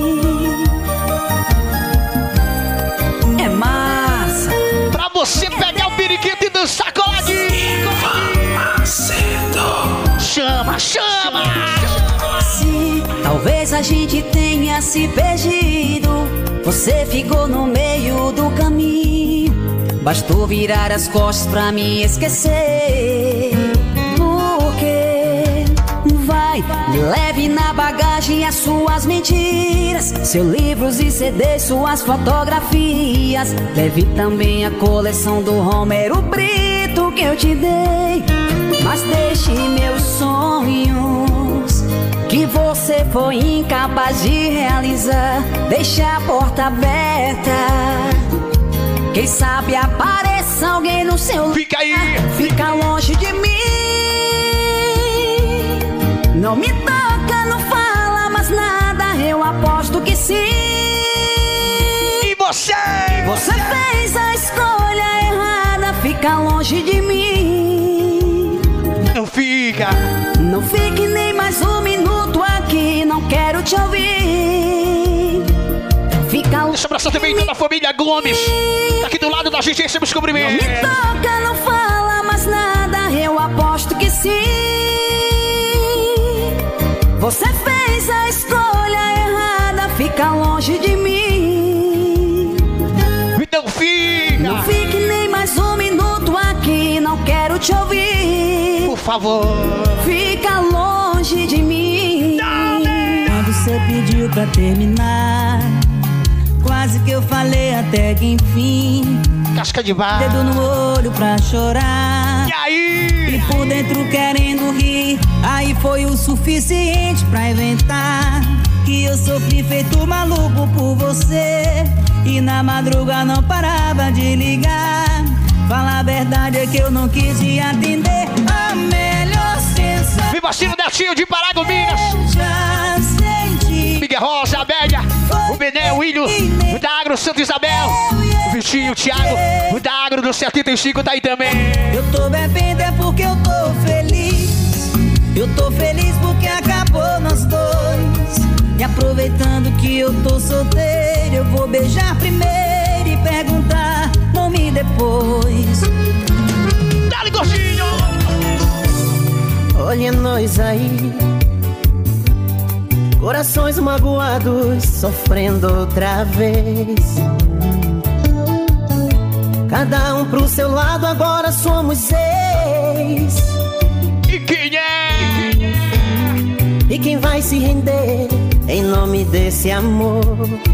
É massa. Pra você pegar o periquito e dançar coladinho. Chama, chama. Sim, talvez a gente tenha se perdido. Você ficou no meio do caminho. Bastou virar as costas pra me esquecer. Porque vai, me leve na bagagem as suas mentiras. Seus livros e C Ds, suas fotografias. Leve também a coleção do Romero Brito que eu te dei. Mas deixe meus sonhos que você foi incapaz de realizar. Deixa a porta aberta. Quem sabe apareça alguém no seu lugar. Fica aí. Fica longe de mim. Não me toca, não fala mais nada. Eu aposto que sim. E você? Você fez a escolha errada. Fica longe de mim. Não fica. Não fique nem mais um minuto aqui. Não quero te ouvir. Fica. Deixa eu abraçar também toda a família Gomes. Tá aqui do lado da gente, recebemos cumprimento. Não me toca, não fala mais nada. Eu aposto que sim. Você fez a escolha errada. Fica longe de mim. Então fica. Não fique nem mais um minuto aqui. Não quero te ouvir. Por favor. Fica longe de mim. Quando você pediu pra terminar, quase que eu falei até que enfim. Casca de barro. Dedo no olho pra chorar. E aí? E por dentro querendo rir. Aí foi o suficiente pra inventar que eu sofri feito maluco por você. E na madruga não parava de ligar. Falar a verdade é que eu não quis te atender. A melhor sensação. Viva Ciro Netinho de Paragominas. Já senti. Miguel Rosa, Abélia, o Bené, o William, o da Agro, Santo Isabel, o Vitinho, o Thiago, o da Agro do setenta e cinco tá aí também. Eu tô bebendo é porque eu tô feliz. Eu tô feliz porque acabou nós dois. E aproveitando que eu tô solteiro, eu vou beijar primeiro e perguntar nome depois. Dá-lhe gostinho. Olha nós aí, corações magoados, sofrendo outra vez. Cada um pro seu lado, agora somos seis. E quem é? E quem é? E quem vai se render em nome desse amor?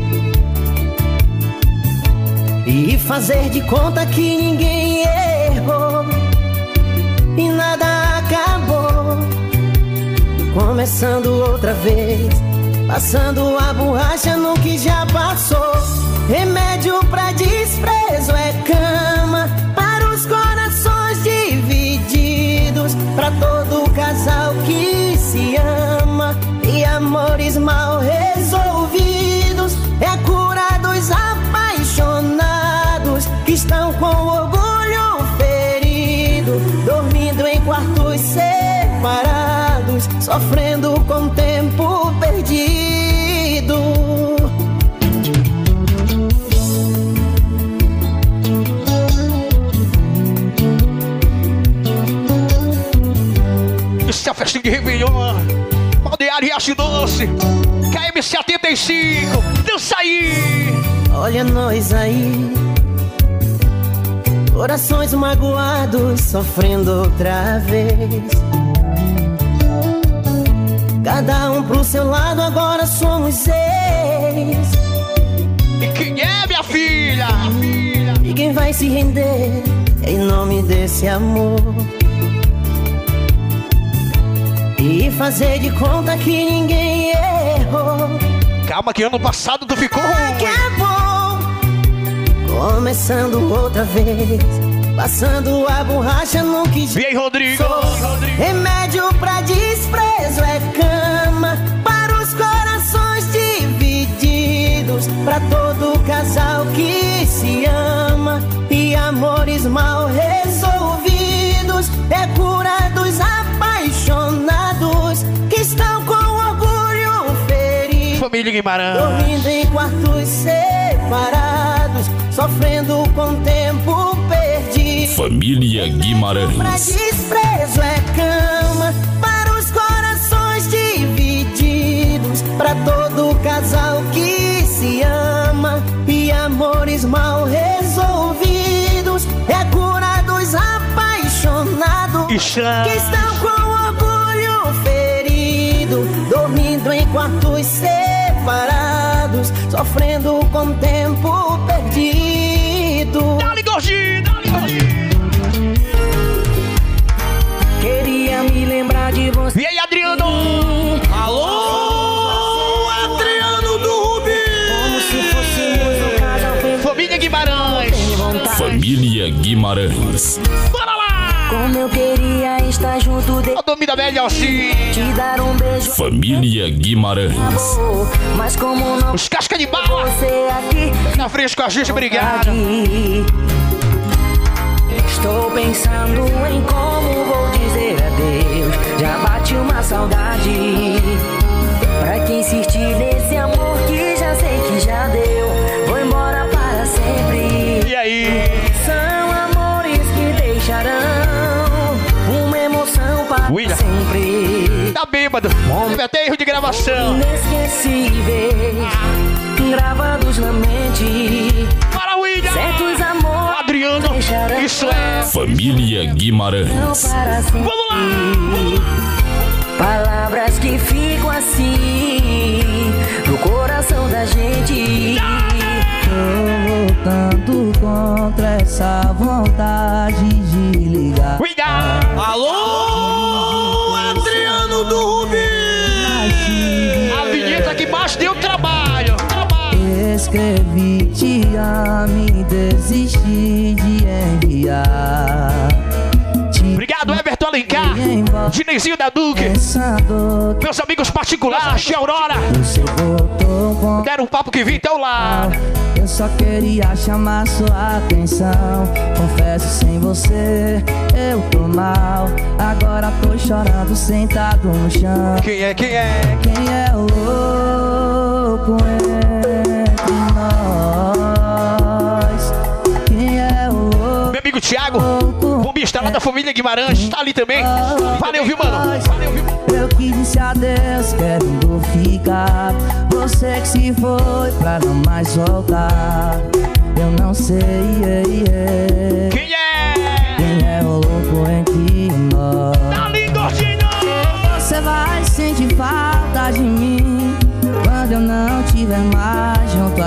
E fazer de conta que ninguém errou e nada acabou. Começando outra vez, passando a borracha no que já passou. Remédio pra desprezo é cama para os corações divididos, pra todo casal que se ama. E amores mal resolvidos é a cura dos apaixonados que estão com orgulho ferido, dormindo em quartos separados, sofrendo com o tempo perdido. Isso é a festinha de Réveillon, Balneário Riacho Doce, K M setenta e cinco, dança aí! Olha nós aí, corações magoados, sofrendo outra vez. Cada um pro seu lado, agora somos seis. E quem é, minha filha? E quem vai se render em nome desse amor? E fazer de conta que ninguém errou. Calma que ano passado tu ficou ruim. Que é bom. Começando outra vez, passando a borracha no que já. E aí, Rodrigo? Rodrigo? Remédio pra desprezo é cama para os corações divididos, pra todo casal que se ama. E amores mal resolvidos é cura dos apaixonados que estão com orgulho ferido, família Guimarães, dormindo em quartos separados, sofrendo com o tempo perdido. Família Guimarães. Pra desprezo é cama para os corações divididos, pra todo casal que se ama. E amores mal resolvidos é a cura dos apaixonados que estão com orgulho ferido, dormindo em quartos separados, sofrendo com o tempo perdido. Dá-lhe gordinho, dá-lhe gordinho. Queria me lembrar de você. E aí, Adriano? Alô, Adriano do Rubi. Como se fôssemos um casal feito. Família Guimarães. Família Guimarães. Bora lá! Como eu queria estar junto de. A domida velha assim. Te dar um beijo. Família Guimarães. Mas como não. Os casca de bala. Você aqui. Na frente com a gente, obrigado. Estou pensando em como vou dizer adeus. Já bate uma saudade. Pra quem insistir nesse amor que já sei que já deu, vou embora para sempre. E aí? São amores que deixarão uma emoção para William. sempre. Tá bêbado. Teve até erro de gravação. Inesquecíveis, gravados na mente. Para William. Certos amores. Adriano, isso é Família Guimarães. Vamos lá, vamos lá. Palavras que ficam assim no coração da gente. Tô lutando contra essa vontade de ligar. Cuidado! Alô, Adriano do Rubi! A vinheta que mais deu trabalho. trabalho. Escrevi te amo e desisti de enviar. Obrigado, Everton Alencar, Dinezinho da Duque, meus amigos particulares de Aurora. Deram um papo que vim até lá. Eu só queria chamar sua atenção. Confesso, sem você eu tô mal. Agora tô chorando sentado no chão. Quem é, quem é? Quem é o louco entre nós? Quem é o louco? Meu amigo Thiago, bombista lá da família Guimarães, tá ali também. Valeu, viu, mano? Valeu, viu? Eu que disse adeus, querendo ficar. Você que se foi pra não mais voltar. Eu não sei, yeah, yeah.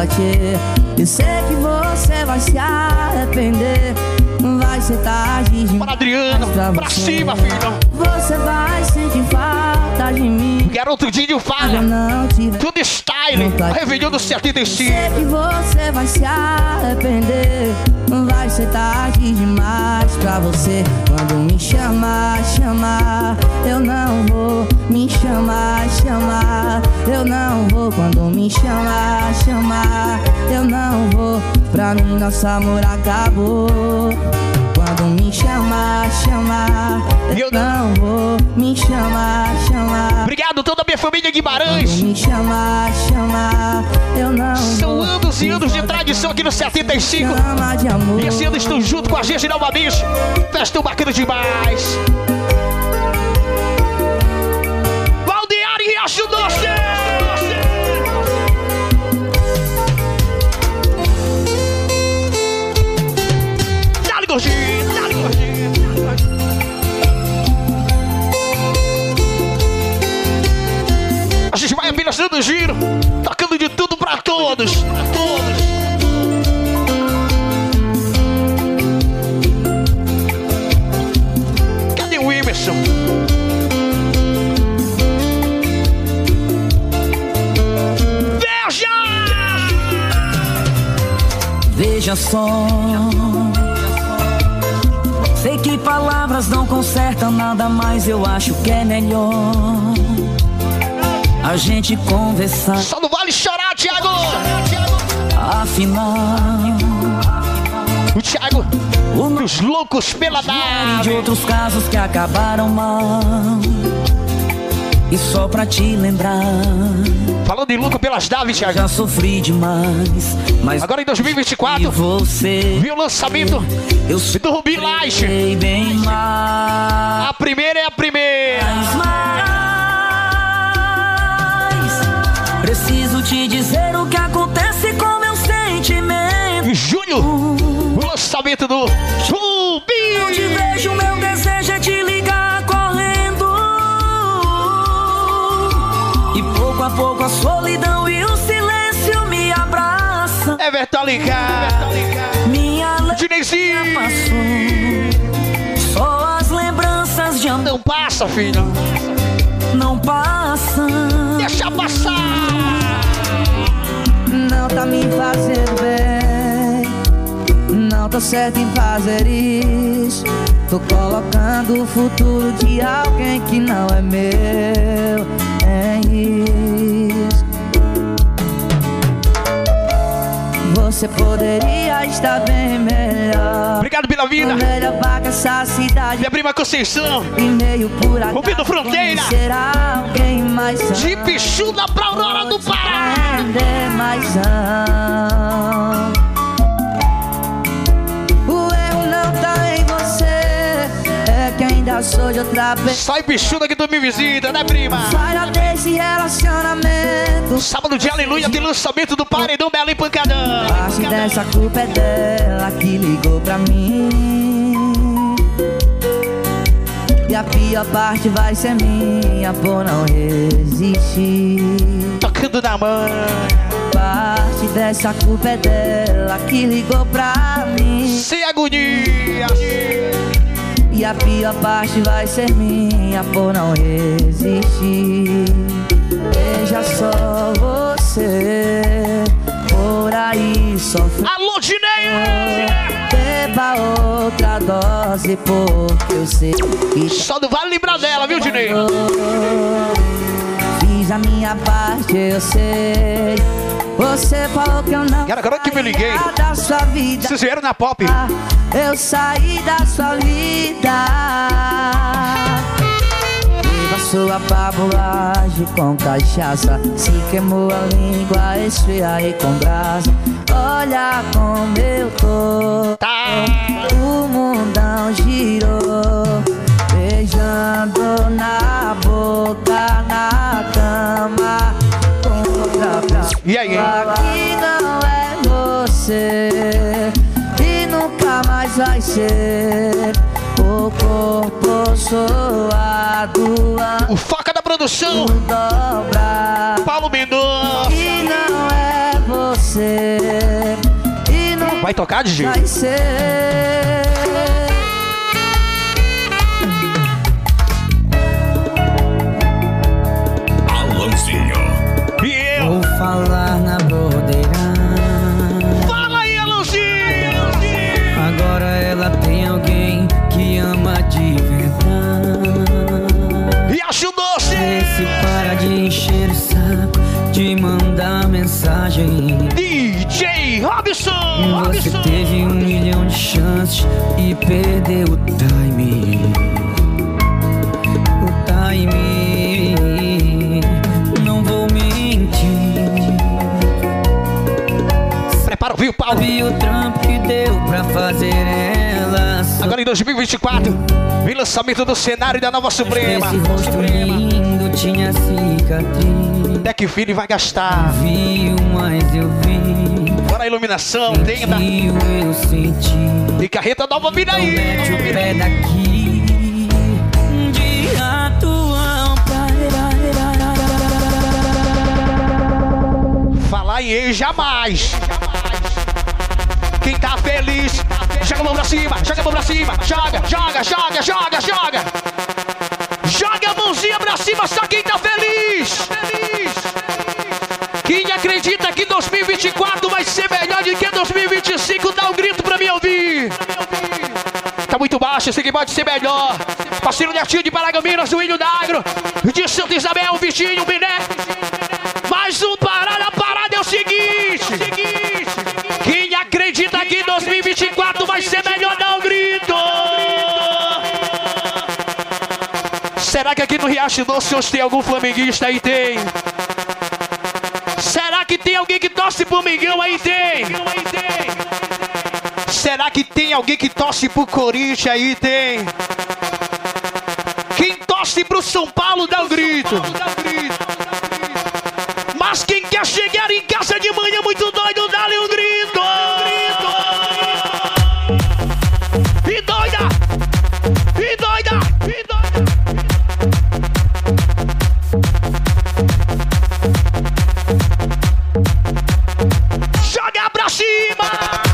sorte. Eu sei que você vai se arrepender. Vai ser tarde demais. Para Adriano, pra, pra cima, filho. Você vai sentir falta de mim. Garoto Dinho fala. Tudo style. Réveillon do setenta e cinco. Sei que você vai se arrepender. Vai ser tarde demais pra você. Quando me chamar, chamar, eu não vou. Me chamar, chamar, eu não vou. Quando me chamar, chamar, eu não vou. Pra mim nosso amor acabou. Quando me chamar, chamar, eu não vou. Me chamar, chamar. Obrigado toda a minha família Guimarães. Quando me chamar, chamar, eu não São vou. anos e anos de tradição aqui no setenta e cinco. De amor. E esse ano estão junto com a gente novamente. Festa bacana demais. Valdeari e Riacho Doce. Dá-lhe gordinho, dá-lhe gordinho. A gente vai apenas dando giro, tocando de tudo pra todos, pra todos. Cadê o Emerson? Veja! Veja só, sei que palavras não consertam nada, mas eu acho que é melhor a gente conversar. Só não vale chorar, Thiago! Afinal, o Thiago, os loucos pela nave. De outros casos que acabaram mal. E só pra te lembrar, falando em louco pelas naves, Thiago, já sofri demais, mas agora em dois mil e vinte e quatro você viu o lançamento eu do Rubi Light. Bem mais. A primeira é a primeira. Preciso te dizer o que acontece com meu sentimento. Júnior, o lançamento do Rubi. Eu te vejo, meu desejo é te ligar correndo. E pouco a pouco a solidão e o silêncio me abraçam. Everton ligado. Minha lembrança passou. Só as lembranças de amor. Não passa, filho. Não passa. Deixa passar. Não tá me fazendo bem. Não tô certo em fazer isso. Tô colocando o futuro de alguém que não é meu em risco. Você poderia estar bem melhor. Obrigado pela vida. Melhor vaga essa cidade. Minha prima Conceição. E meio por acaso. Ouvindo Fronteira. Será alguém mais são. De Pichuda pra Aurora do Pará. Mais são. O erro não tá em você. É que ainda sou de outra pessoa. Sai Pichuda que tu me visita, né, prima? Sai desse relacionamento. Sábado de aleluia tem lançamento do Paredão Bela e Pancadão. Parte dessa culpa é dela que ligou pra mim. E a pior parte vai ser minha por não resistir. Tocando na mão. Parte dessa culpa é dela que ligou pra mim. Sem agonia. E a pior parte vai ser minha por não resistir. Veja só você por aí sofrendo. Alô, Dineia! Beba outra dose porque eu sei que só não vale lembrar dela, viu, Dineia? Fiz a minha parte, eu sei. Você falou que eu não. Cara, agora que me liguei. Da sua vida. Vocês vieram na Pop. Eu saí da sua vida. Viva sua babulagem com cachaça. Se queimou a língua, esfria aí com brasa. Olha como eu tô. Tá. O mundão girou. Beijando na boca, na cama. Com outra pra. E aí? Aqui não é você. E nunca mais vai ser. O corpo suado. O Foca da produção. Dobra. Paulo Mendonça. E não é você. Vai tocar, D J? vai ser. Alanzinho. E eu? Vou falar na bodeira. Fala aí, Alanzinho. Agora ela tem alguém que ama de verdade. E ajudou-se. Vê se para de encher o saco, de mandar mensagem. D J Robson. Você Robson. teve um milhão de chances e perdeu o time. O time. Não vou mentir. Prepara o viu, Paulo. Sabe o trampo que deu pra fazer ela. Agora em dois mil e vinte e quatro, vem lançamento do cenário da Nova Suprema. Esse rosto lindo tinha cicatriz. Deck Fini vai gastar. Viu, mas eu vi. Bora a iluminação, tenda. Eu senti. E carreta nova vira aí. Então mete o pé daqui. De atual pra... Falar em ex jamais. Quem tá feliz, joga a mão pra cima, joga a mão pra cima. Joga, joga, joga, joga, joga. Joga a mãozinha pra cima, só quem tá feliz. Quem acredita que dois mil e vinte e quatro vai ser melhor do que dois mil e vinte e cinco, dá um grito pra me ouvir. Tá muito baixo, esse aqui pode ser melhor. Parceiro Netinho de Paragaminas, do Ilho da Agro, de Santa Isabel, Vitinho, Biné. Mais um parada, a parada é o seguinte. Quem acredita que dois mil e vinte e quatro vai ser melhor, dá um grito. Será que aqui no Riacho Doce hoje tem algum flamenguista? Aí tem. Será que tem alguém que torce pro Mengão? Aí tem. Será que tem alguém que torce pro Corinthians? Aí tem. Quem torce pro São Paulo dá um grito. Mas quem quer chegar em casa de manhã muito doido, dá-lhe um grito. E doida, e doida, e doida. Joga pra cima.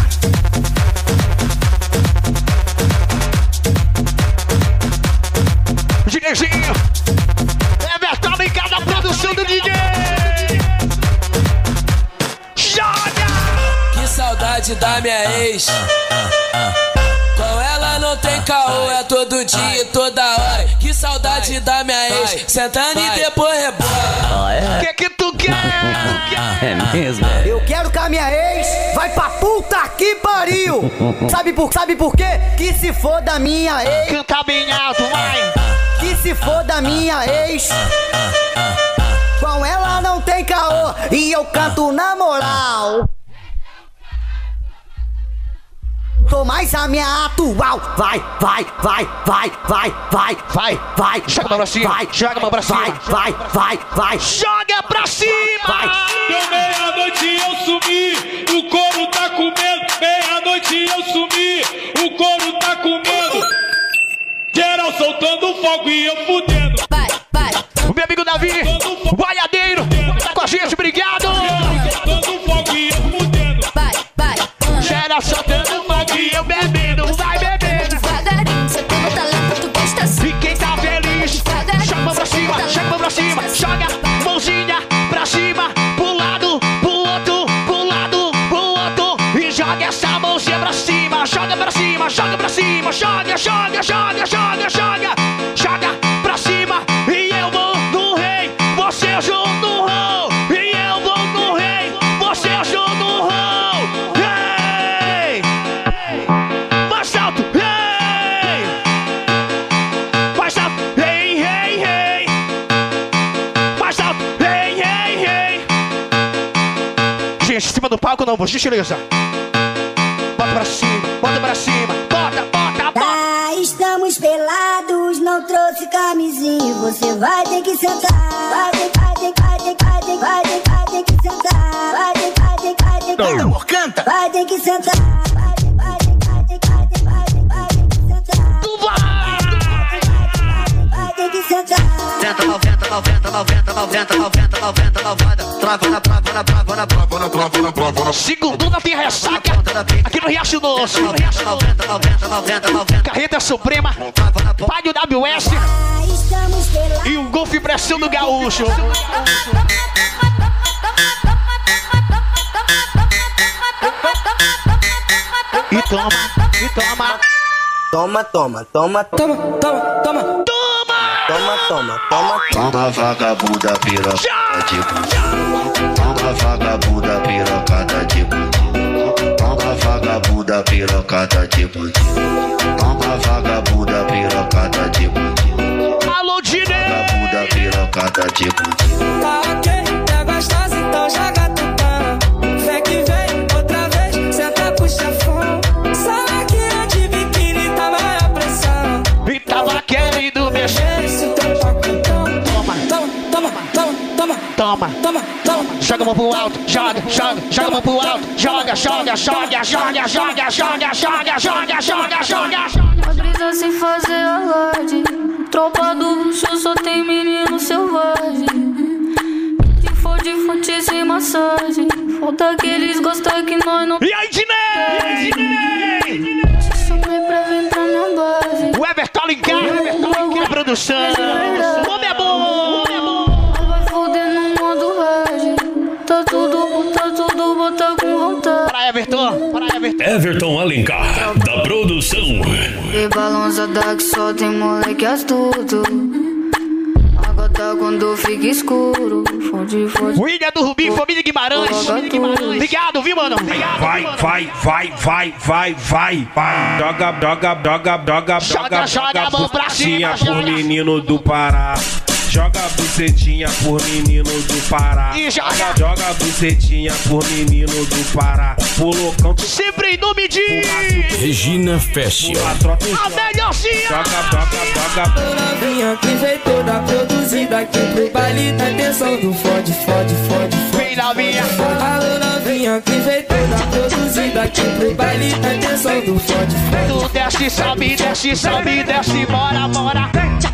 Ginezinho, Everton em cada produção do D J. Que saudade da minha ex. Com ela não tem caô, é todo dia e toda hora. Que saudade da minha ex. Sentando e depois rebola. Que que tu quer? É mesmo? Eu quero que a minha ex vai pra puta que pariu. Sabe por, sabe por quê? Que se for da minha ex. Canta bem alto, vai. Que se for da minha ex. Com ela não tem caô e eu canto na moral. Tô mais a minha atual. Vai, vai, vai, vai, vai, vai, vai, vai. Joga a mão pra cima, vai, joga a mão pra cima. Vai, vai, vai, vai. Joga pra cima. Vai. Deu meia-noite e eu sumi, o couro tá comendo. Meia-noite e eu sumi, o couro tá comendo. Geral soltando fogo e eu fudendo. Vai, vai. O meu amigo Davi, o boiadeiro, tá com a gente, obrigado. Soltando fogo e eu fudendo. Vai, vai. Geral soltando fogo e eu bebendo, vai bebendo. Devagarinho, você tem o talento, tu gosta assim. E quem tá feliz, joga a mão pra cima, joga a mão pra cima. Joga mãozinha pra cima, pro lado, pro outro, pro lado, pro outro. E joga essa mãozinha pra cima, joga pra cima, joga pra cima. Joga, joga, joga, joga, joga. Joga pra cima e eu vou no rei. Você joga no rol e eu vou no rei. Você joga no rol. Hey! Mais alto, hey! Mais alto, hey, hey, hey! Mais alto, hey, hey, hey! Gente, em cima do palco não, vou gentileza. Bota pra cima, bota pra cima, bota, bota, bota. Ah, estamos pelados, não trouxe camisinha. Você vai ter que sentar. Vai ter, vai ter, vai ter, vai ter, vai ter, vai ter que sentar. Vai ter, vai ter, vai ter, vai ter. Canta! Vai ter que sentar. Vai ter, vai ter, vai ter, vai ter, vai ter, vai ter que sentar. Tu vai! Vai ter que sentar. Senta, não, senta, noventa, noventa, noventa, noventa, noventa, noventa. Trava na trava na trava na trava na trava na trava na. Segundona tem ressaca aqui no Riacho Doce. noventa, noventa, noventa, noventa. Carreta Suprema, pai do W S e o golfe pressão do Gaúcho. E toma, e toma. Toma, toma, toma, toma, toma, toma. Toma! Toma, toma, toma. Toma vagabunda pirocada de bundinho. Toma vagabunda pirocada de bundinho. Toma vagabunda pirocada de bundinho. Toma vagabunda pirocada de bundinho. Alô, Dine! Vagabunda pirocada de bundinho. Tá ok, é gostosa, então joga tutã. Vem que vem, outra vez, senta pro chefão. Saquinha de biquíni, tá maior pressão. E tava querendo mexer. Esse teu pacotão. Toma, toma, toma, toma, toma. Toma, toma, toma. Joga a mão pro alto, joga, joga, joga a mão pro alto. Joga, joga, joga, joga, joga, joga, joga, joga, joga, joga. A brisa sem fazer alarde. Tropa do luxo só tem menino selvagem. Que for de fonte sem massagem. Falta que eles gostam que nós não. E aí, Dinei? Te chamei pra vir pra minha base. O Everton Lincar, a produção. O homem é bom, o homem é bom. Vai foder no modo rage. Tá tudo, tá tudo, bota com vontade. Para Everton, para Everton. Everton Alencar, da produção. E balançada que só tem moleque astuto. Agora quando fica escuro. Fode, fode. William do Rubim, família Guimarães. Obrigado, viu, mano? Obrigado, Vai, viu, mano? vai, vai, vai, vai, vai, vai. Joga, joga, joga, joga, Joga, joga a mão pra cima, por joga. menino do Pará. Joga a bucetinha por menino do Pará. E joga. Joga a bucetinha por menino do Pará. Pulocão. Sempre em nome de Regina Fashion. a melhorzinha. Joga, joga, joga. Novinha que veio toda produzida aqui pro baile da atenção do fode, fode, fode, fode. Vem novinha. Alô novinha que veio toda produzida aqui pro baile da atenção do fode, fode. Tu desce, sobe, desce, sobe, desce, bora, bora.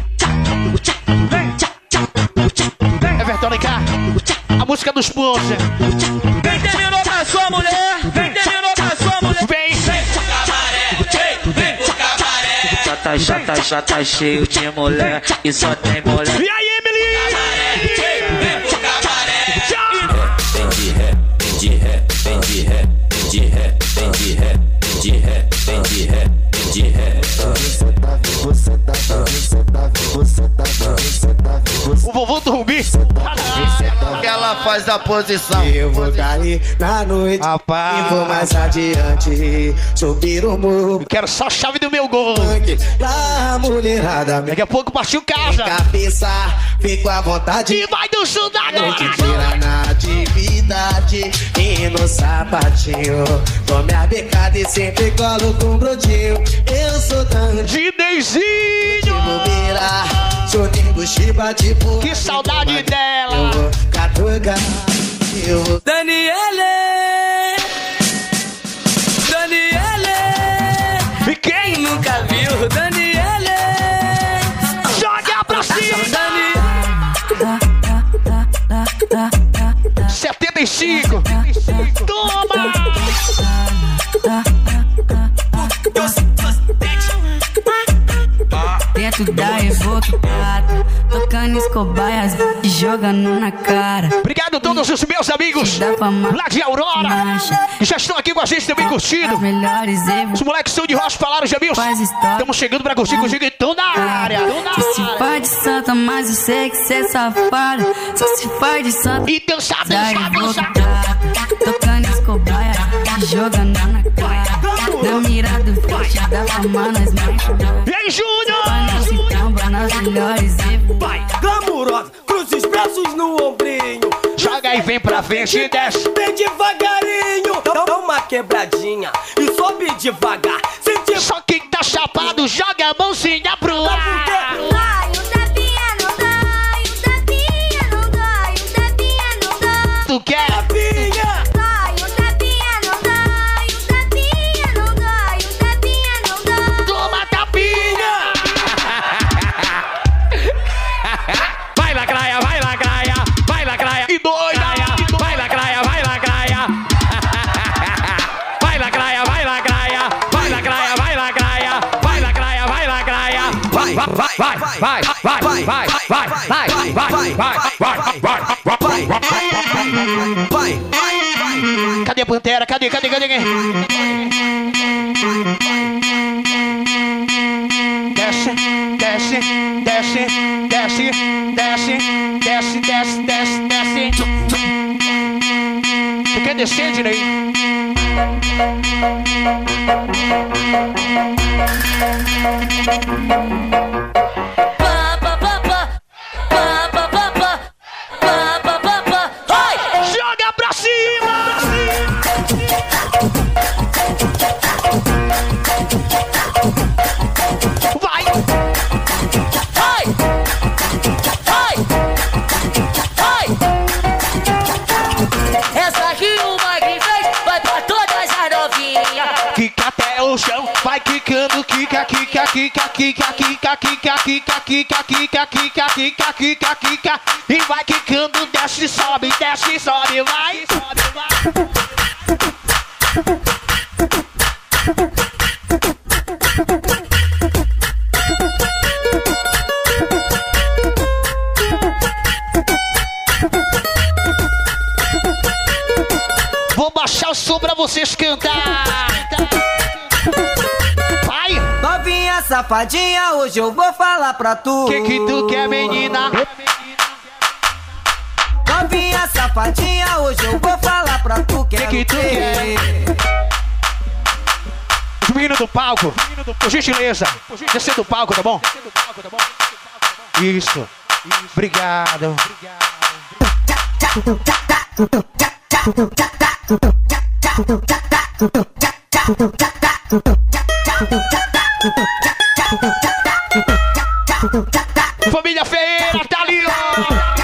Everton Lincar, a música dos pontos. Quem terminou com a sua mulher? Quem terminou com a sua mulher? Vem, Vem pro cabaré, vem, vem pro cabaré. Já tá, já tá, já tá cheio de mulher e só tem mulher. E aí, Emily? Vem pro cabaré. Vem de ré, vem de ré, vem de ré, vem de ré, vem de ré, vem de ré, vem de ré, vem de ré. O vovô do Rubi. Que ela faz a posição. Eu vou cair na noite Rapaz. e vou mais adiante subir o morro. Quero só a chave do meu gol. Lá, mulherada, Daqui a pouco partiu casa. cabeça, fico à vontade. E vai do sul da Noite noite. inteira na atividade e no sapatinho. Tome a becada e sempre colo com brodinho. Eu sou Dante de Dineizinho. bobeira, sou nego chiba de porra. Que saudade dela. Eu vou catuca, eu vou Daniele, Daniele, E quem? nunca viu Daniele. Joga pra cima. setenta e cinco. Toma. Dentro da evocada, tocando escobaias e jogando na cara. Obrigado a todos os meus amigos lá de Aurora, que já estão aqui com a gente também curtindo. Os moleques são de Rocha, falaram, Jamilson. Estamos chegando pra curtir contigo em toda a área. Tu se faz de santa, mas eu sei que cê é safada. Só se faz de santa. Então sabe, da sabe, evocada, tocando escobaia e jogando na cara. Na mira do forte da fama, nós mais. E aí, Júnior? Nas melhores vai, glamurosa, cruzes braços no ombrinho. Joga e vem pra frente e desce. Vem devagarinho, dá uma quebradinha e sobe devagar. Sente só quem tá chapado joga a mãozinha pro ar. Dói, o tapinha não dói, o tapinha não dói, o tapinha não dói. Tu quer? tapinha. Dói, o tapinha não dói, o tapinha não dói, o tapinha não dói. Toma tapinha. Vai, lacraia. vai, vai, vai, vai, vai, vai, vai, vai, vai, vai, vai, vai, vai. Cadê a Pantera? Cadê, cadê, cadê? Desce, desce, desce, desce, desce, desce, desce, desce, desce. Tu quer descer, Dinei? Joga pra cima! Vai! Vai! Vai! Vai! Essa aqui o Magri fez, vai pra todas as novinhas. Quica até o chão, vai quicando, quica, quica, quica, quica, quica, quica, quica, quica, quica, quica, quica, quica, quica, e vai quicando, desce, sobe, desce, sobe, vai, sobe, vai. Vou baixar o som pra vocês cantar. Vai! Novinha safadinha, hoje eu vou falar pra tu. Que que tu quer, menina? Novinha safadinha, hoje eu vou falar pra tu. Que que tu quer? Os meninos do palco, por gentileza, descer do palco, tá bom? Isso. Obrigado. Família Ferreira, tá ali, ó.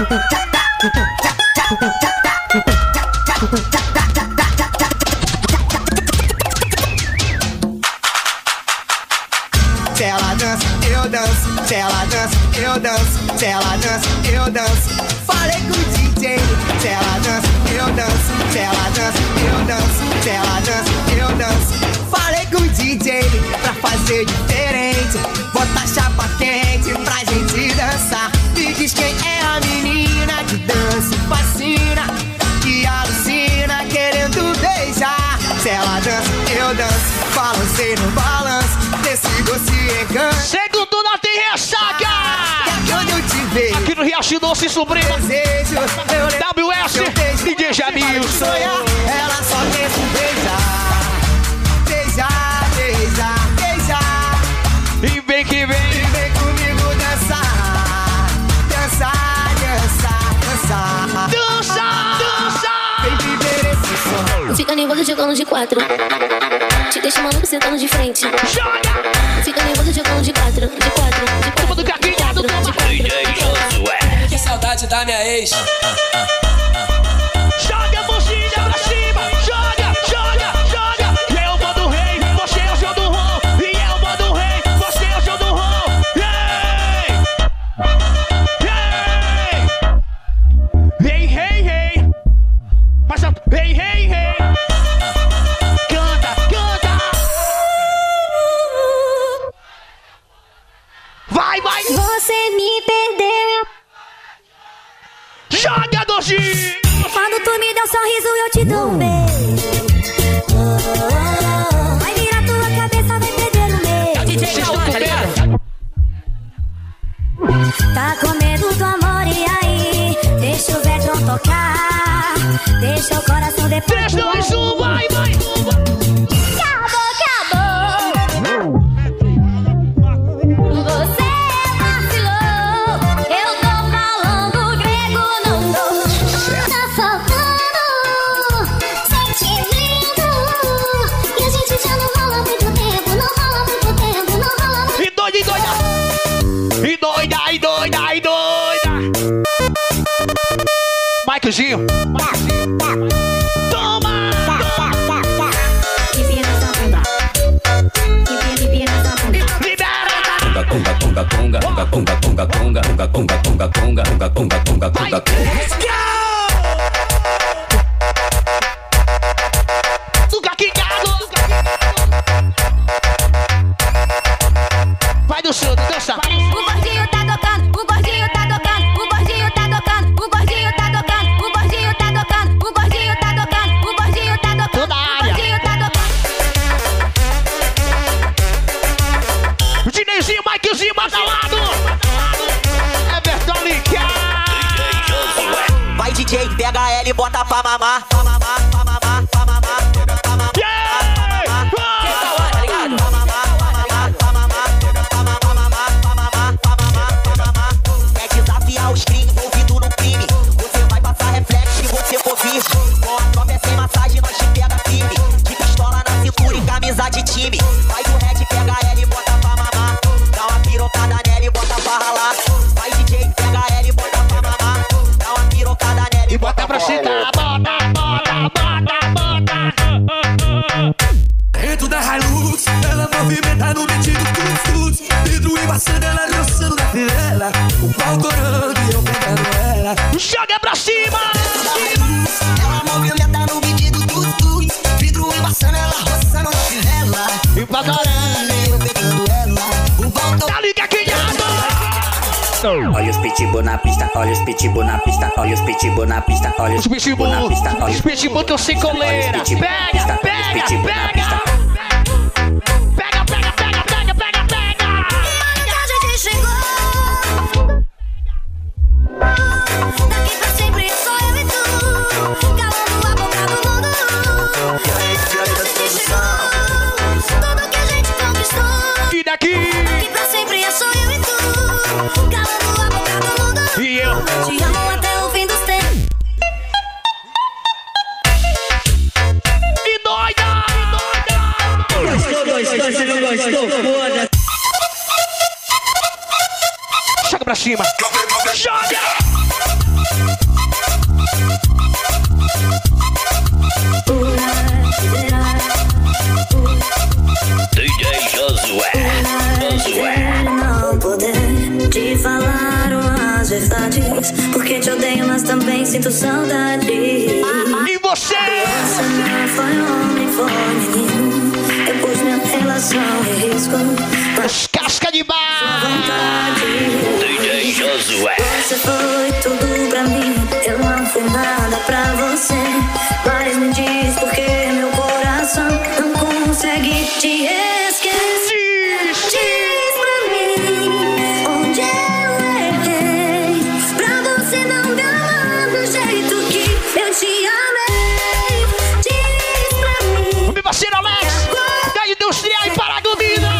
Se ela dança, eu danço. Se ela dança, eu danço. Se ela dança, eu danço. Falei com o D J. Se ela dança, eu danço. Se ela dança, eu danço. Se ela dança, eu danço. Falei com o D J pra fazer diferente. Bota a chapa quente pra gente dançar. Me diz quem é a menina que dança e fascina, que alucina querendo beijar. Se ela dança, eu danço. Balancei no balanço, desse doce engano. Segundo não tem ressaca. É quando eu te vejo aqui no Riacho Doce Suprema. Desejo, eu W S D J Jamilson. Ela só pensa em beijar, beijar, beijar, beijar. E vem que vem. E vem comigo dançar, dançar, dançar, dançar. Dança, dança. Vem viver esse som. Fica nervoso jogando de quatro. Te deixa maluco sentando de frente. Joga. Fica nervoso jogando de quatro, de quatro, de quatro. Do carquinhado, toma. Que saudade da minha ex. Joga a mãozinha pra cima. Joga, joga, joga. E eu vou do rei, você é o João do Ron. E eu vou do rei, você é o João do Ron. Ei, ei, ei, ei. Mais alto. Ei, ei, ei. Canta, canta. Vai, vai. Você me perdeu. Joga, Doji. Quando tu me deu um sorriso, eu te dou um beijo. Vai virar tua cabeça, vai perder o medo. Tá com medo do amor, e aí? Deixa o vetron tocar. Deixa o coração depois. três, dois, um, vai, vai. Acabou, acabou. Você vacilou. Eu tô falando grego, não tô. Tá faltando sentimento. E a gente já não rola muito tempo. Não rola muito tempo, não rola muito tempo. E doida, e doida. E doida, e doida, e doida. Michaelzinho. Toma! Libera! Conga, conga, conga, conga, conga, conga, conga, conga, conga, conga, conga, conga, conga, conga, conga, conga. Let's go! Tuga quicado! Vai do surdo, dança! pega ela e bota pra mamar. Pra mamar, pra mamar, pra mamar, pra mamar. Quem tá lá, tá ligado? Pra mamar, pra mamar, pra mamar, pra mamar, pra mamar, pra mamar, pra mamar. Quer desafiar os crimes envolvidos no crime? Você vai passar reflexo se você for vir. Com a tropa é sem massagem, nós te pega firme. De pistola na cintura e camisa de time. Vai do red, pega ela e bota pra mamar. Dá uma pirocada nela e bota pra ralar. Vai D J, pega ela e bota pra mamar. Dá uma pirocada nela e bota pra citar. Bota, bota, bota, bota. Dentro da Hilux, ela movimenta no metido tuts, tuts. Vidro embaçando, ela roçando na fivela. O pau torando e eu pegando ela. Joga pra cima! Ela movimenta no metido tuts, tuts. Vidro embaçando, ela roçando na fivela. E pra caralho, eu pegando ela. O pau torando. Tá liga aqui, olha os pitbull na pista, olha os pitbull na pista, olha os pitbull na pista, olha os pitbull na pista, olha os pitbull tão sem coleira. Pega, pega, pega. Pega, pega, pega, pega, pega, pega. A gente chegou. Daqui pra sempre sou eu e tu. Calando a boca do mundo. A gente chegou. Tudo que a gente conquistou. E daqui? Daqui pra sempre é só eu e tu. Calando a boca do mundo. E eu? Te amo até o fim dos tempos. E doida! Gostou, gostou, você não gostou? Foda. Joga pra cima. Joga! D J Josué. Josué. Não poder te falar umas verdades, porque te odeio, mas também sinto saudade. E você? Você não foi homem, foi menino. Eu pus minha relação em risco. As cascas de bar. D J Josué. Você foi tudo pra mim, eu não fui nada pra você. Mas me diz por que meu coração não consegue te esquecer. Diz pra mim onde eu errei, pra você não me amar do jeito que eu te amei. Diz pra mim. Meu parceiro Alex, da Industrial e Paragomina.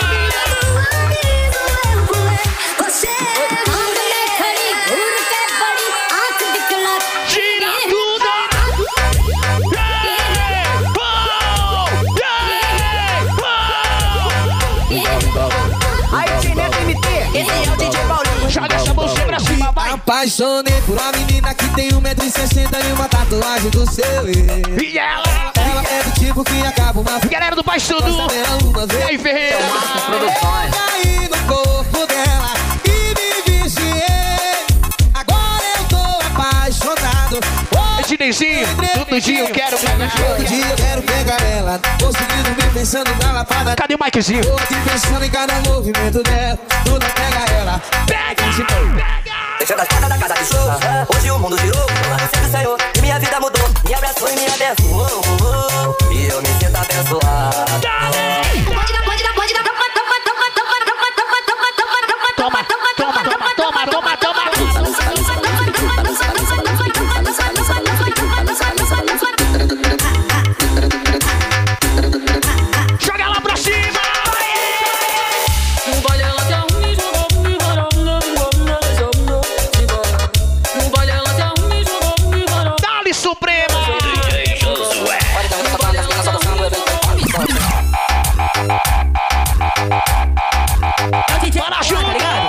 Joga essa mãozinha pra cima, vai. Apaixonei por uma menina que tem um metro e sessenta e uma tatuagem do seu ex. E ela? Ela é do tipo que acaba uma... Galera do Baixo Tudo. E aí, Ferreira? Caí no corpo dela e me viciei. Agora eu tô apaixonado. Edneizinho, todo dia eu quero pegar. Todo dia eu quero pegar ela. Conseguindo me pensando na lapada. Cadê o Mikezinho? Tô te pensando em cada movimento dela. Tudo pega ela. Pega! Pega! Deixando as portas da casa de show. Hoje o mundo girou. Eu do Senhor e minha vida mudou. Me abraçou e me abençoou. E eu me sinto abençoado. Pode dar, pode dar, pode dar. Toma, toma, toma, toma, toma, toma, toma, toma, toma, toma, toma, toma, toma, toma. Joga lá pra cima! Dali Suprema! D J Josué. Bora junto!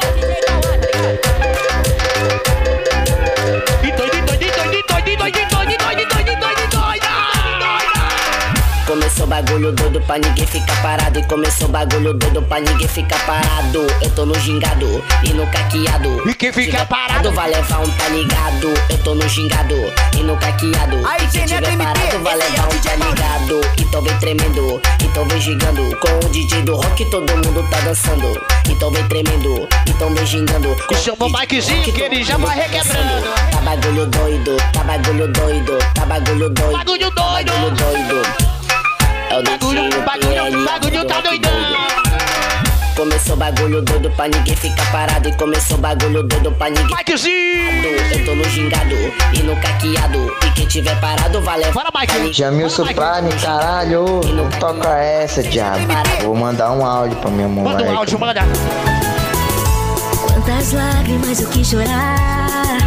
E doido, doido, doido, doido, doido, doido, doido, doido, doido, doido! Começou bagulho doido pra ninguém ficar parado. E começou bagulho doido pra ninguém ficar parado. Eu tô no gingado e no caqueado. E quem fica parado vai levar um tá ligado. Eu tô no gingado e no caqueado. Aí, se tiver T N T, parado vai esse levar é o um D J tá ligado. Então vem tremendo, então vem gingando. Com o D J do rock todo mundo tá dançando. Então vem tremendo, então vem gingando. E chama o Mikezinho que ele já vai requebrando. Tá bagulho doido, tá bagulho doido, tá bagulho doido. Bagulho doido. Bagulho doido. É o bagulho, bagulho, bagulho tá doidão. começou bagulho doido pra ninguém ficar parado. E começou bagulho doido pra ninguém Mikezinho! Eu tô no gingado e no caqueado. E quem tiver parado vai levar. Bora, Mike! Jamilson Prime, caralho. Não toca essa, diabo. Vou mandar um áudio pra minha mãe. Manda um áudio, manda. Quantas lágrimas eu quis chorar,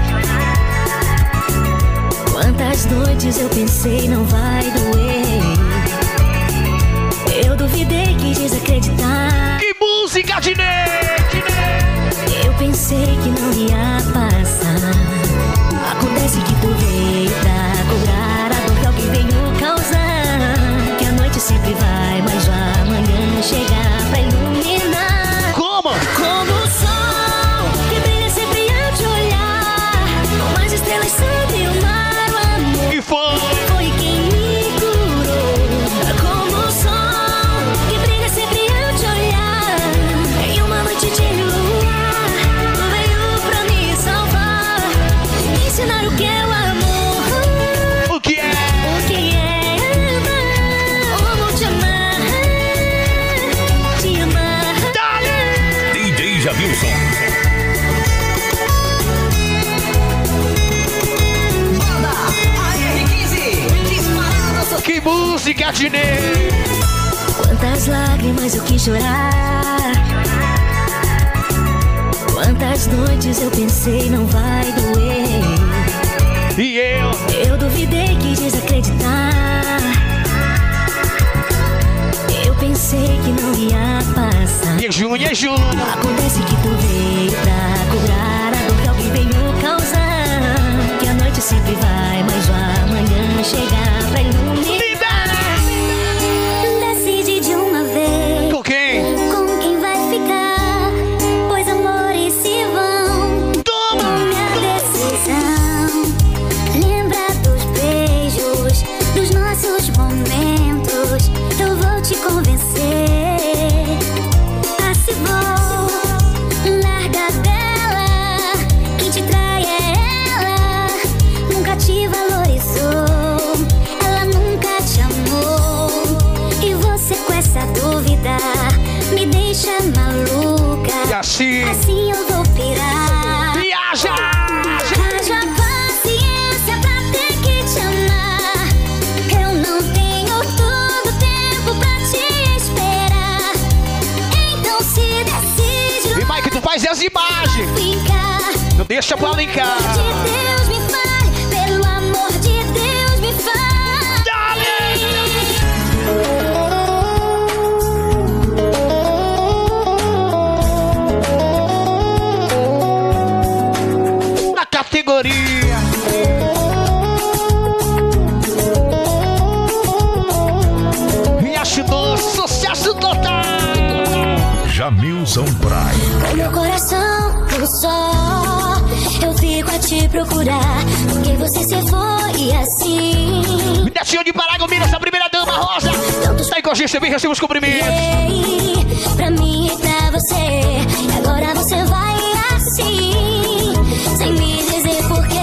quantas noites eu pensei não vai doer. Eu duvidei, quis desacreditar. Que música, Dinê! Eu pensei que não ia passar. Acontece que tu veio pra curar a dor que alguém veio causar. Que a noite sempre vai, mas já amanhã chegar pra iluminar. Como? Como o sol que brilha sempre ao te olhar. Com as estrelas sobre o mar, o amor. E foi? Foi quem me curou. Como o sol que brilha sempre ao te olhar. Em uma noite de lua, tu veio pra me salvar. Me ensinar o que é o amor. O que é? O que é amar. Como te amar. Te amar. D J Jamilson. Que música, Dinê! Quantas lágrimas eu quis chorar, quantas noites eu pensei não vai doer. E eu? Eu duvidei, quis desacreditar. Eu pensei que não ia passar. E é junho, é junho. Acontece que tu veio pra curar a dor que alguém veio causar. Que a noite sempre vai, mas já amanhã chegar pra iluminar. Decide de uma vez com quem? Com quem vai ficar, pois amores se vão. Toma! Minha decisão. Lembra dos beijos, dos nossos momentos. Eu vou te convencer. Ah, se vou, larga dela. Quem te trai é ela. Nunca te valorizou, ela nunca te amou. E você com essa dúvida me deixa maluca. E assim? Assim eu vou pirar. Viaja! Haja paciência pra ter que te amar. Eu não tenho todo tempo pra te esperar. Então se decide. E Mike, tu faz as imagens. Ficar. Não deixa pra brincar. De Deus me fale, pelo amor de Deus me fale. Na categoria Riacho Doce, sucesso total. Jamilson Prime. O meu coração só eu fico a te procurar, porque você se foi assim. Netinho de Paragominas, a primeira dama, Rosa. Tá aí com a gente, vem receber os cumprimentos. Pra mim e pra você, e agora você vai assim, sem me dizer porquê.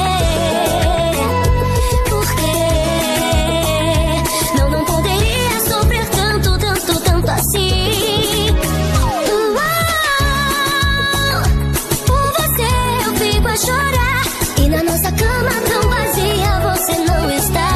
Porquê? Não, não poderia sofrer tanto, tanto, tanto assim. Uau, por você eu fico a chorar, e na nossa cama tão vazia você não está.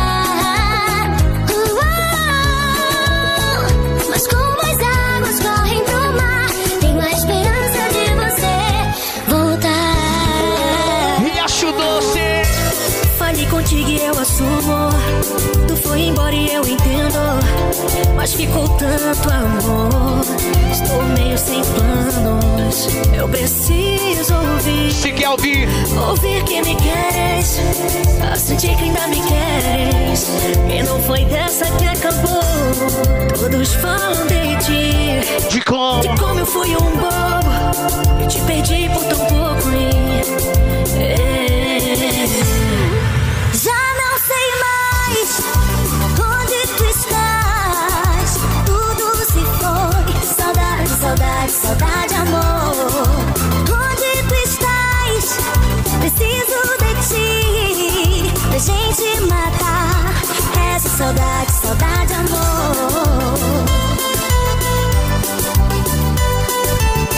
Uau, mas como as águas correm pro mar, tenho a esperança de você voltar. Riacho Doce. Falei contigo e eu assumo. Tu foi embora e eu entendo, mas ficou tanto amor. Estou meio sem planos. Eu preciso ouvir. Se quer ouvir, ouvir que me queres, a sentir que ainda me queres. E não foi dessa que acabou. Todos falam de ti, de como, de como eu fui um bobo e te perdi por tão pouco. E, é, já não sei mais onde tu estás. Tudo se foi. Saudade, saudade, saudade, amor. Onde tu estás? Preciso de ti, pra gente matar essa saudade, saudade, amor.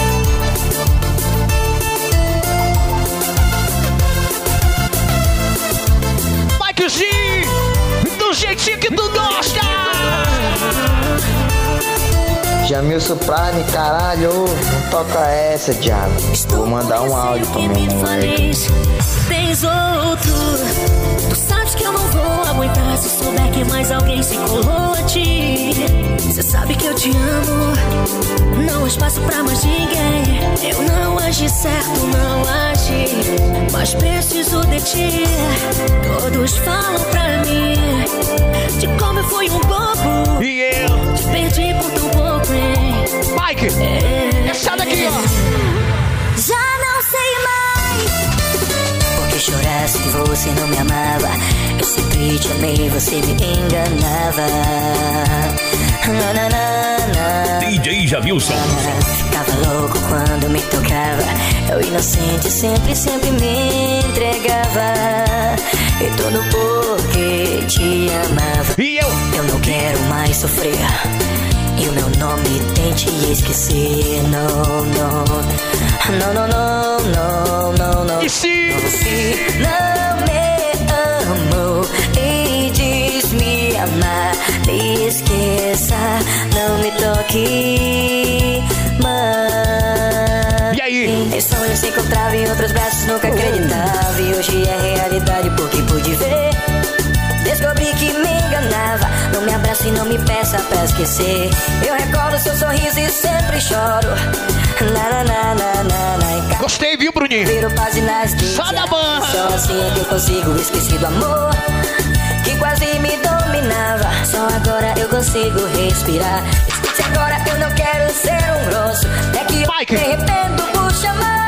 Jamilson Prime, caralho, não toca essa, diabo. Vou mandar um áudio pra minha mãe. Tens outro. Tu sabes que eu não vou aguentar se souber que mais alguém se colou a ti. Cê sabe que eu te amo, não há espaço pra mais ninguém. Eu não agi certo, não agi, mas preciso de ti. Todos falam pra mim de como eu fui um bobo. E eu te perdi por tão pouco, hein? Mike, é, essa daqui, ó. Já não sei mais porque chorasse que você não me amava. Eu sempre te amei, você me enganava. Na, na, na, na. D J Jamilson. Ficava louco quando me tocava. Eu inocente sempre, sempre me entregava. E tudo porque te amava. E eu? Eu não quero mais sofrer. E o meu nome tente esquecer. Não, não. Não, não, não, não, não, não. E se? Se não me amou e diz me amar, me esqueça, não me toque mais. E aí? Em sonhos se encontrava em outros braços, nunca acreditava. E hoje é realidade porque pude ver. Descobri que me enganava. Não me abraça e não me peça pra esquecer. Eu recordo seu sorriso e sempre choro. Na, na, na, na, na, na. Gostei, viu, Bruninho? Viro páginas de só da ban. Só assim é que eu consigo esquecer do amor que quase me dominava. Só agora eu consigo respirar. Se agora eu não quero ser um grosso, é que eu Mike. me arrependo por chamar.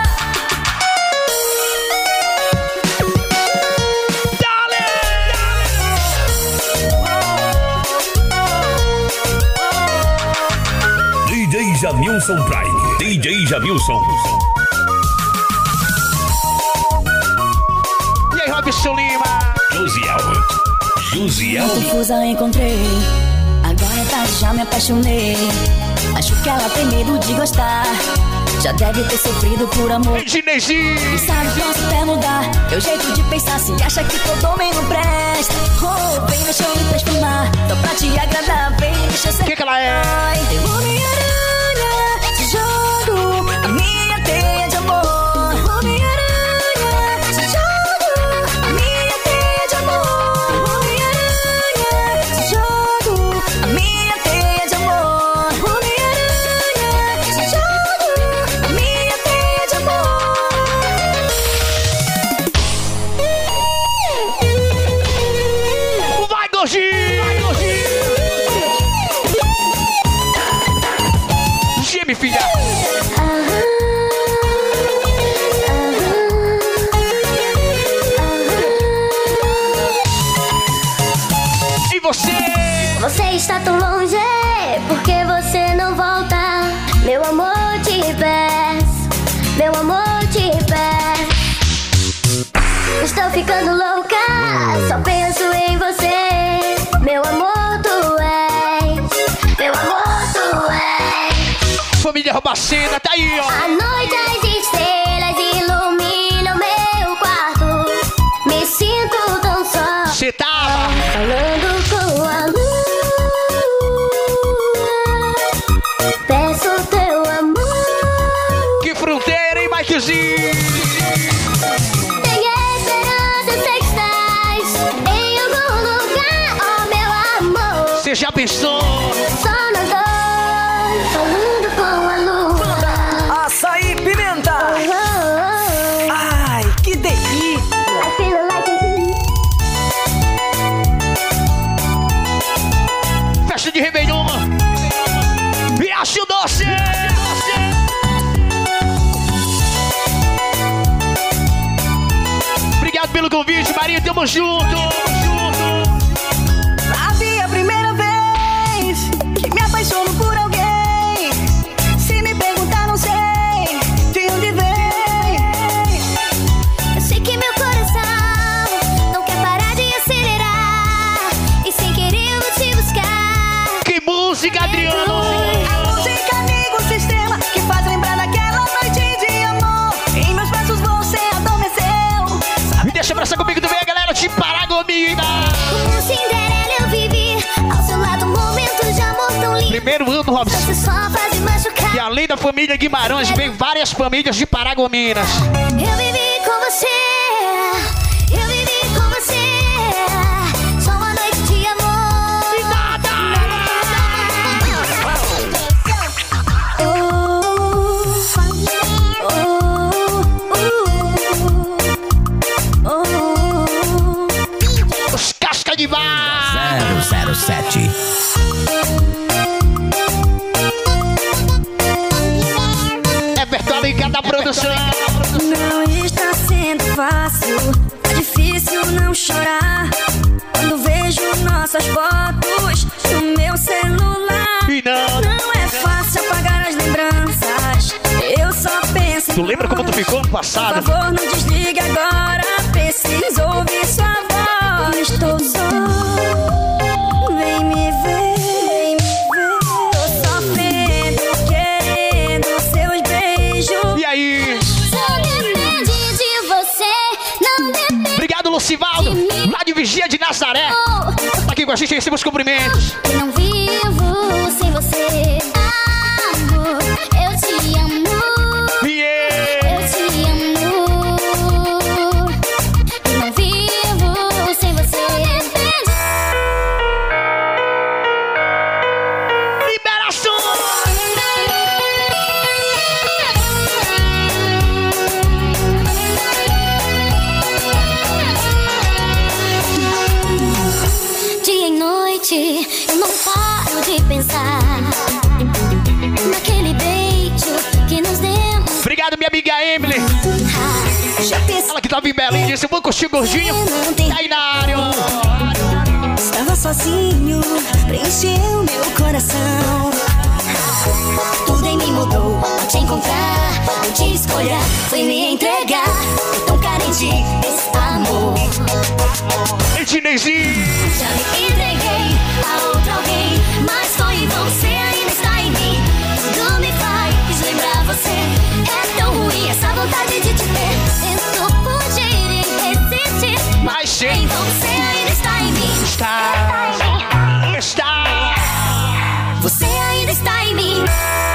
D J Jamilson Prime. D J Jamilson. E aí, Robson Lima? Josiel. Josiel. Confusa encontrei. Agora é tarde, já me apaixonei. Acho que ela tem medo de gostar. Já deve ter sofrido por amor. Ei, Ginezinho. Quem sabe posso até mudar meu jeito de pensar. Se acha que todo homem não presta. Oh, vem, deixa eu me transformar. Só pra te agradar, vem, deixa eu ser. O que que ela é? Eu Homem-Aranha, te jogo a minha teia de amor. Homem-Aranha, te jogo a minha teia de amor. Homem-Aranha, te jogo a minha teia de amor. Homem-Aranha, te jogo a minha teia de amor. Vai, Gordinho! Vai, Gordinho! Geme, filha! E você? Você está tão longe, porque você não volta. Meu amor, te peço, meu amor, te peço. Estou ficando louca, só penso em você. Meu amor, tu és, meu amor, tu és. Família Robacena, tá aí, ó. À noite as estrelas iluminam meu quarto. Me sinto tão só. Cê tava falando com a lua. Peço teu amor. Que fronteira, hein, Mikezinho? Tenho esperança, sei que estás em algum lugar, oh meu amor. Você já pensou? Só não tô falando com a lua. Açaí pimenta. Oh, oh, oh. Ai, que delícia. I feel like a Festa de Réveillon. E acho doce. Obrigado pelo convite, Maria. Tamo junto. Sabe a primeira vez que me apaixono por alguém? Se me perguntar, não sei de onde vem. Eu sei que meu coração não quer parar de acelerar. E sem querer eu vou te buscar. Que música, Adriano! A música amigo, o sistema que faz lembrar daquela noite de amor. Em meus braços você adormeceu. Me deixa abraçar comigo também, a galera de Paragominas. Como Cinderela eu vivi ao seu lado, momentos de amor tão lindo. Primeiro ano do Robson. E além da família Guimarães, vem várias famílias de Paragominas. Eu vivi com você, eu vivi com você. Só uma noite de amor. E nada, Os casca de bar. zero zero sete. É Bertolica da produção. Não está sendo fácil, é difícil não chorar quando vejo nossas fotos no meu celular. E não. Não é fácil apagar as lembranças, eu só penso em Tu lembra como tu ficou no passado? Por favor, não desligue agora, preciso ouvir sua voz. Estou só, vem me ver, vem me ver. Tô sofrendo, querendo seus beijos. E aí? Só depende de você, não depende. Obrigado, Lucivaldo, lá de Vigia de Nazaré. Tá aqui com a gente, receba os cumprimentos. Eu não vivo sem você. Amor, eu te amo. Yeah. Eu te amo. Eu não vivo sem você. Liberação! Dia e noite, eu não paro de pensar naquele beijo que nos demos. Obrigado, minha amiga Emily. Já pensei, Ela que tava em Belém, disse: eu vou curtir gordinho. Tá aí na área. estava sozinho, preencheu meu coração. Tudo em mim mudou ao te encontrar, ao te escolher, fui me entregar. Tô tão carente desse amor. Edneizinho. Já me entreguei a outro alguém, mas foi você ainda está em mim. Tudo me faz lembrar você. É tão ruim essa vontade de te ver. Tento fugir e resistir, Mas sim. em você ainda está em mim. Está. Está. Você ainda está em mim.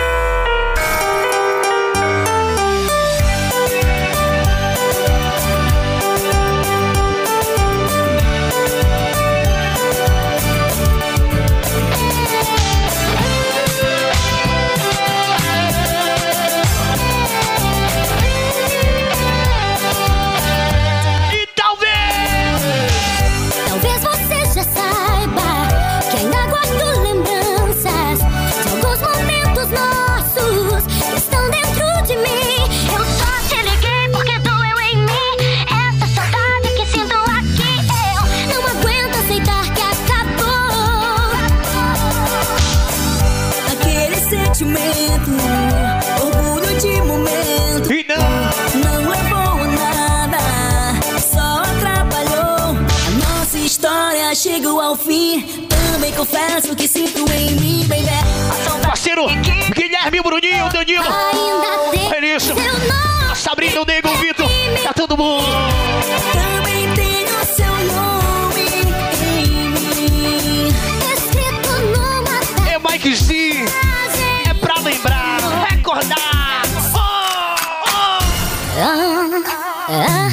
E talvez. Talvez você já saiba que ainda guardo lembranças de alguns momentos nossos que estão dentro de mim. Eu só te liguei porque doeu em mim essa saudade que sinto aqui. Eu não aguento aceitar que acabou aquele sentimento, orgulho de momento. E não. Não levou a nada, só atrapalhou. A nossa história chegou ao fim. Também confesso que sinto em mim, baby. Parceiro Guilherme, Bruninho, Danilo. ainda tem É isso. seu nome. A Sabrina, o Nego, o Vitor. Tá todo mundo. Também tenho seu nome em mim. Escrito numa É Mike Z. É pra lembrar, recordar. Oh, oh. Ah, ah,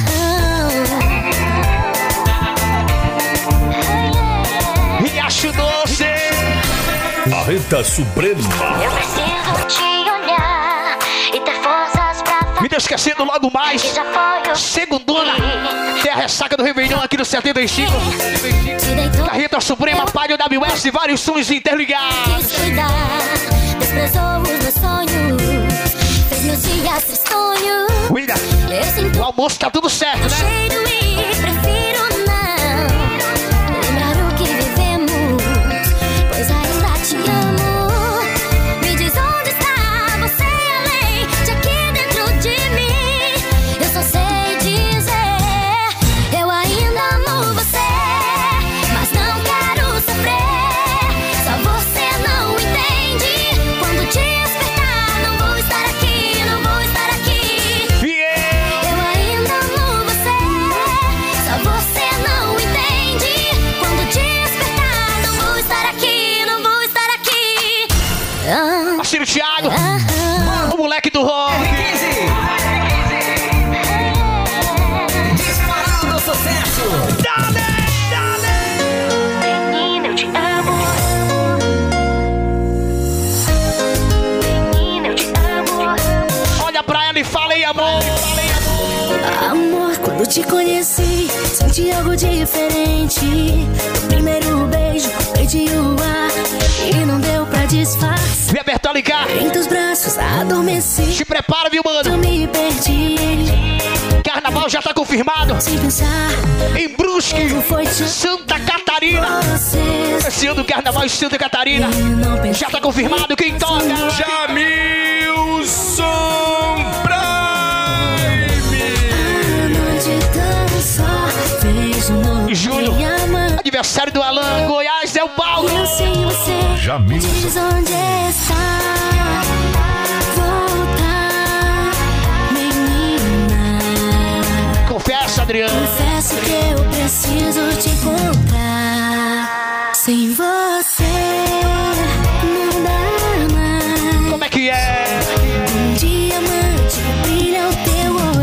Riacho Doce. A Rita Suprema. eu preciso te olhar e ter forças pra Me não esquecendo logo mais. que já foi o Segundona. Tem a ressaca do Réveillon aqui no setenta e cinco. te deitou. Carreta Suprema, Palio W S, vários sons interligados. Quis cuidar, desprezou os meus sonhos, fez meus dias tristonhos. Cuida, Eu sinto o almoço tá tudo certo, o né? cheiro e prefiro não lembrar o que vivemos, pois ainda te amo. Me diz onde está você além de aqui dentro de mim. Eu só sei dizer, eu ainda amo você, mas não quero sofrer. Só você não entende. Quando te despertar, não vou estar aqui, não vou estar aqui. Yeah. Eu ainda amo você, Parceiro Thiago, o moleque do rock. Disparando sucesso. Dale, dale. Menina, eu te amo. Menina, eu te amo. Olha pra ela e fala aí, amor. Amor, quando te conheci, senti algo diferente. No primeiro beijo, perdi o ar e não deu pra disfarçar. Vem aberto a ligar. Em teus braços adormeci. Te prepara, viu, mano? Eu me perdi. Carnaval já tá confirmado. Sem pensar, em Brusque, Santa Catarina. Esse ano do Carnaval em Santa Catarina. Já tá confirmado quem toca. Jamilson Prime. Júnior, aniversário do Alan. Goiás é o palco. Jamilson. Diz onde está. Confessa, Adriano. Confesso que eu preciso te encontrar. Sem você não dá mais. Como é que é? Um diamante brilha o teu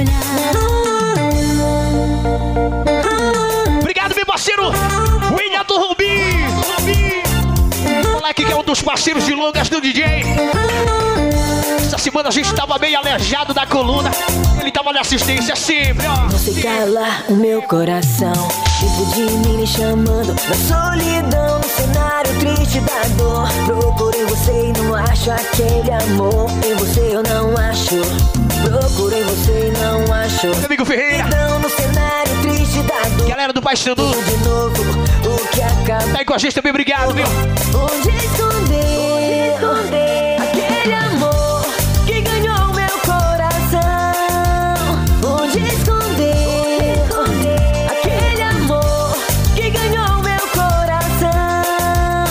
olhar. Obrigado, meu parceiro William do Rubi. Moleque que é um dos parceiros de longas do D J. Essa semana a gente tava meio aleijado da coluna. Ele tava na assistência sempre, ó. Você cala o meu coração, dentro de mim me chamando. Na solidão, no cenário triste da dor. Procurei você e não acho aquele amor. Em você eu não acho. Procurei você e não acho. Meu amigo Ferreira. No cenário triste da dor. Galera do Paysandu. De novo, o que acaba. Tá aí com a gente também, obrigado, viu? Onde esconder, esconder aquele amor que ganhou meu coração? Onde esconder, esconder aquele amor que ganhou meu coração?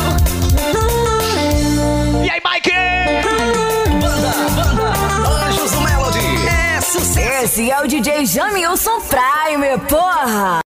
E aí, Mike? Banda, banda, Anjos do Melody. É sucesso. Esse é o D J Jamilson Prime, porra.